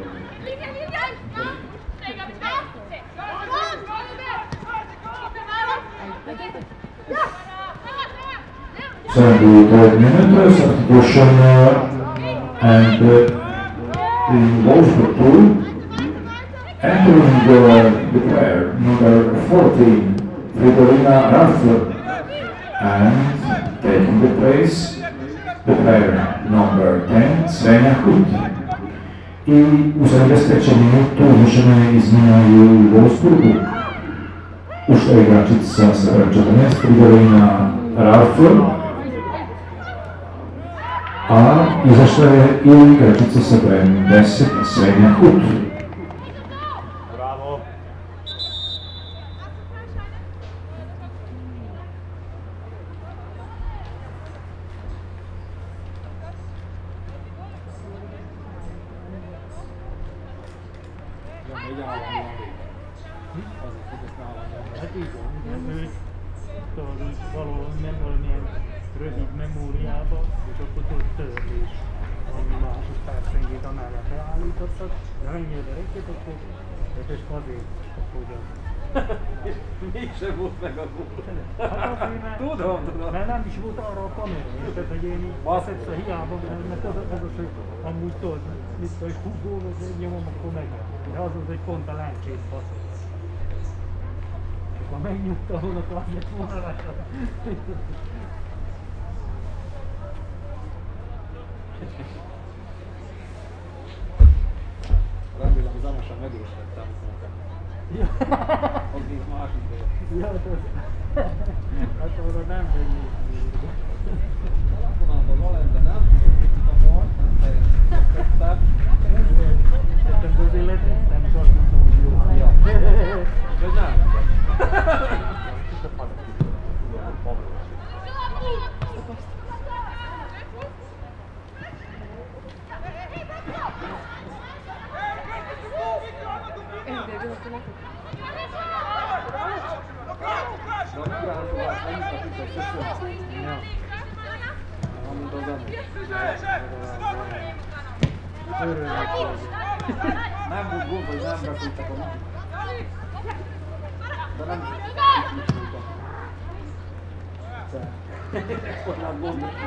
seventy-third minute, substitution uh, and uh, in Wolfsburg two, entering uh, the player number fourteen, Fridolina Raffler, and taking the place, the player number ten, Svenja Hut. I u sedamdeset trećoj minutu uvršena je izmjena i u Wolfsburgu. Ušla je igračica sa brojem četrnaest, Fridolina Raffler, a izašla je i igračica sa brojem deset, Svenja Hut. Bravo. Ja megy állandóan végig. Azért fog ezt állandóan. Hát így van, ők tudod, úgy valahol nem valamilyen rövid memóriába, és akkor tudod törlés, ami másik percenként amellett beállítottad, de mennyire rekét, akkor és azért, hogy a... És mégsem volt meg a gól. Hát azért, mert, Tudom, tudom. mert nem is volt arra a kamera, tehát hogy én így ezt a hiába, mert az, az az, hogy amúgy tudod, mit tudom, hogy húsz gól, az egy nyomom, akkor megvan. De az az, hogy pont a láncsét faszol. Ha megnyugta volna, akkor az lett volna rá. Remélem, zamosan megőstettem magunkat. Ja. Az még másik dolog. Ja, hát az... Hát arra nem vennék. Telefonálva Valente nem tudtam volt, nem teljesítettem. Tettem, de azért letettem, és azt mondtam, hogy jó. Ja. De nem. Nem volt gól, vagy nem beszéltek a másik. De nem kicsit. Akkor már gól volt.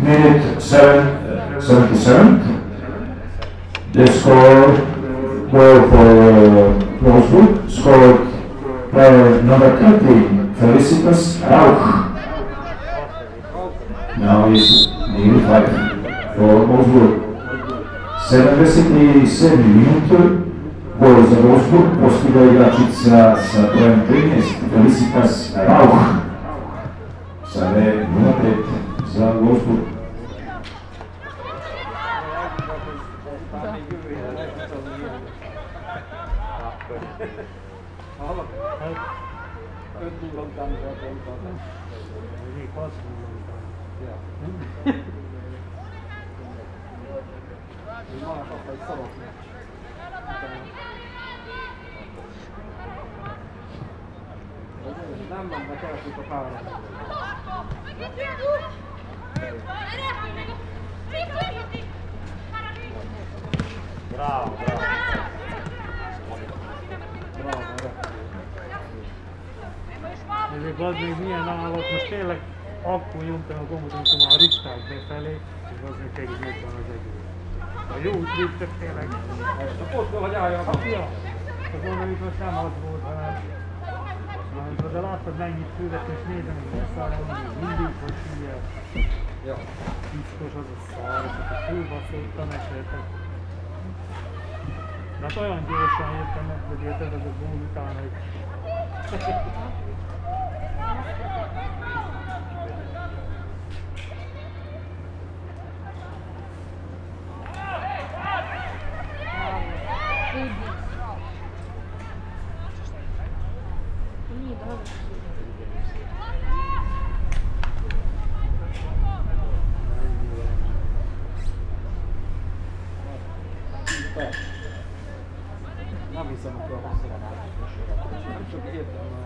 minute seven, seventy-seven. The score goal for Wolfsburg scored player number thirteen, Felicitas Rauch. Now is nearly five for Wolfsburg. sedamdeset sedmi minut, gol za Wolfsburg postigla igračica sa brojem trinaest, Felicitas Rauch. Sada je nula pet za Wolfsburg. Nem mennek el, hogy a pályán. Bravo, bravo. Ezért az még milyen állott, most tényleg akkor nyomtam a gombot, amikor már rúgták befelé, és az még egész megvan az egész. A jó trükk, tényleg. Csak ott kell, hogy álljanak a Ja, az mondom, hogy most nem az volt, hanem amikor de láttad mennyit küldött, és nézem, hogy leszállom, hogy mindig, hogy hülye. Ja. Biztos az a szár, és akkor fölbaszoltam esetek. De hát olyan gyorsan jöttem meg, hogy érted az a gól után, hogy... Nem hiszem, hogy a hosszúra már. Nem csak értem a...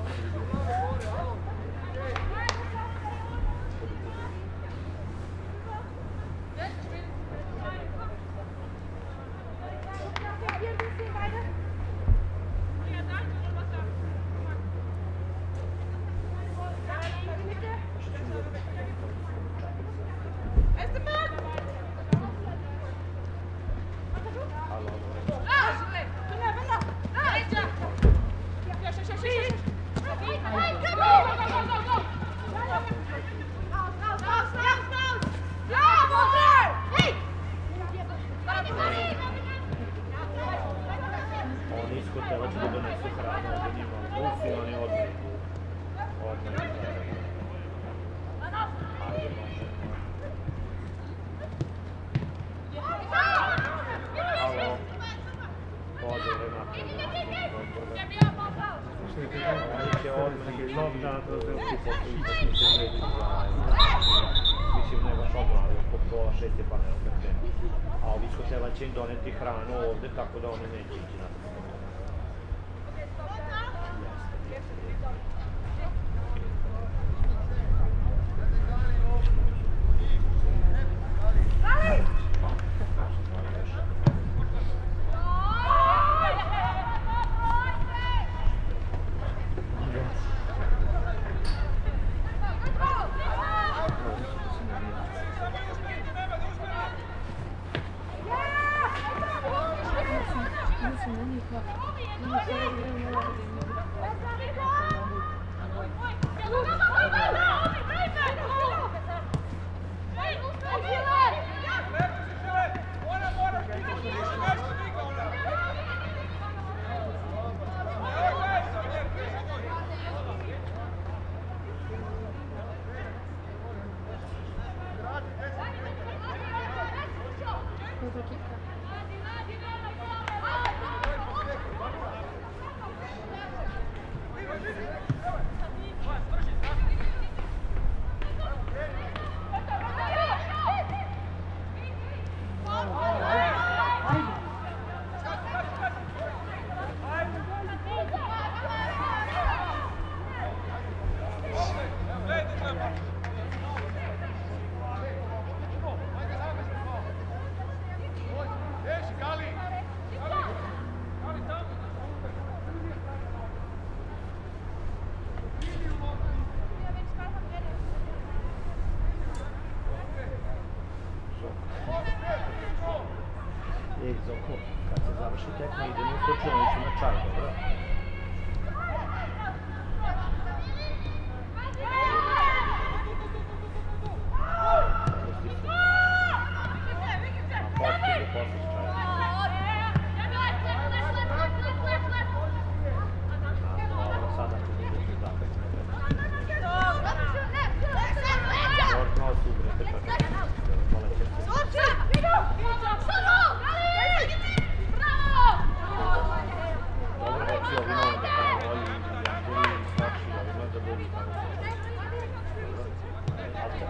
A ovi su treba će im doneti hranu ovdje, tako da oni neće ići na to.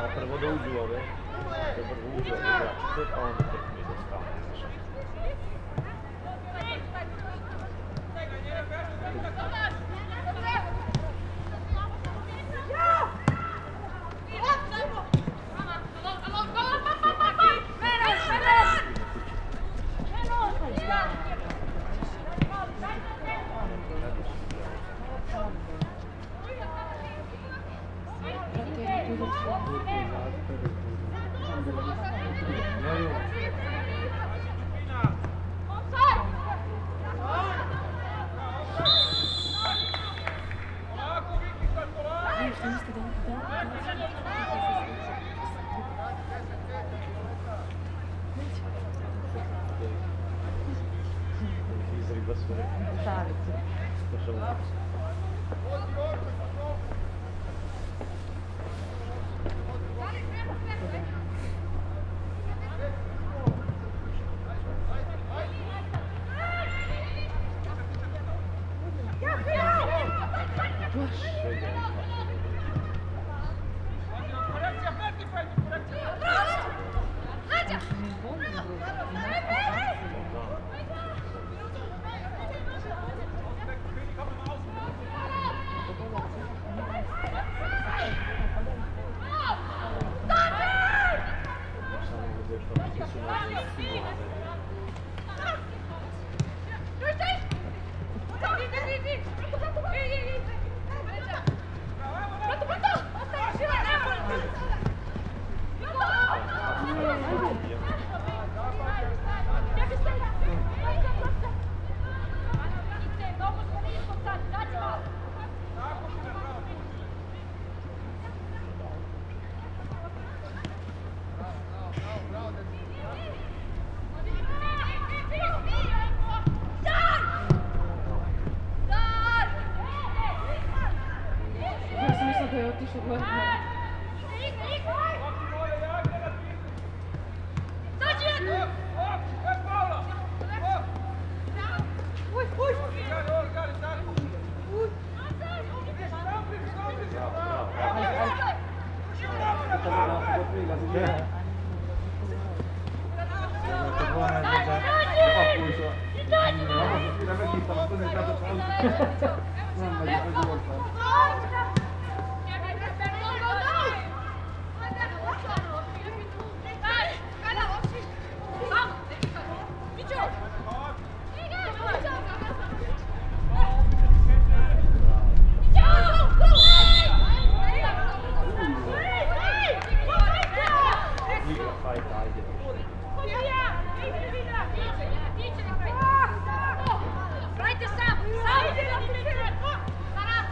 A prvo da uđu ove, da prvo uđu ove igračice, pa onda tek mi da stavimo. Right to Sam! Sam!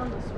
onda su.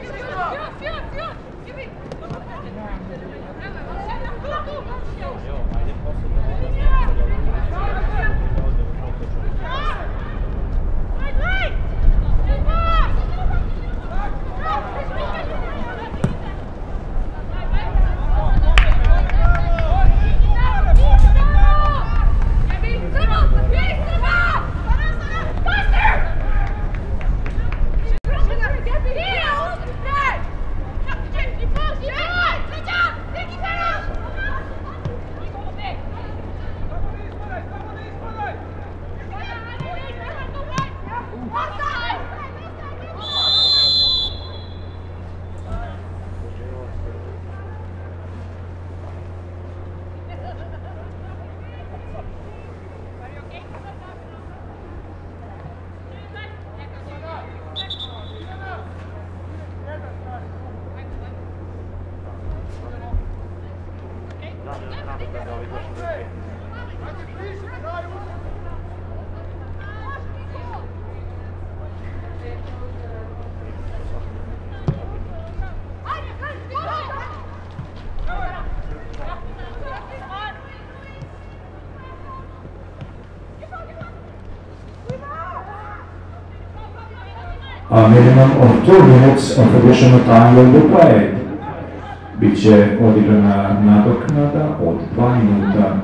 A minimum of two minutes of additional time will be played. Biće odigrana nadoknada od dva minuta.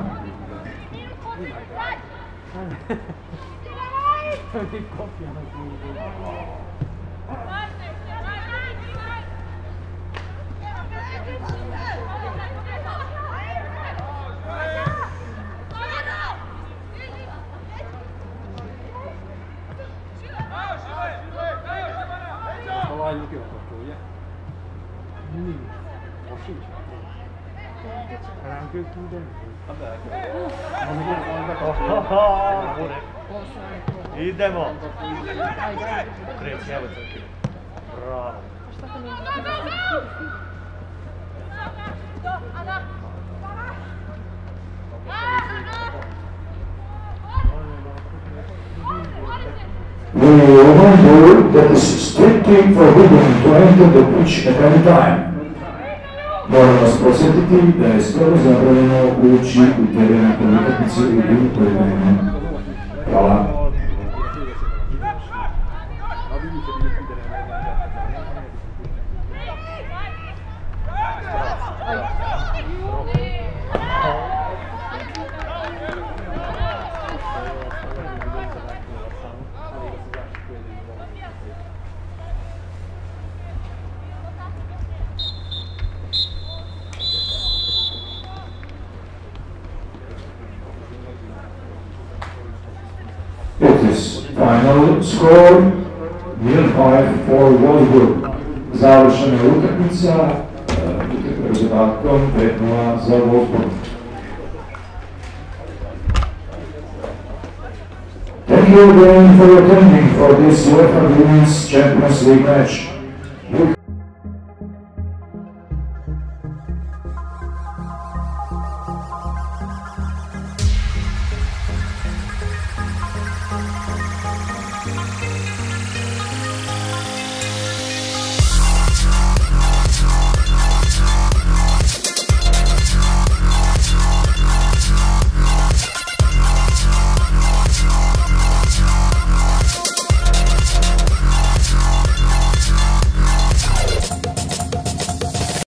Ovaj lukio kako je. Niin. Osin. Ranke kuden. Idemo! Kreći, evo crkvi. Bravo. We remind you that it is strictly forbidden to enter the pitch at any time. Moram vas podsjetiti da je strogo zabranjeno ući u teren na utakmici u bilo koje vreme. Hvala. It is final score nil five for Wolfsburg. Završena je utakmica rezultatom pet nula za Wolfsburg. Thank you again for attending for this UEFA Women's Champions League match.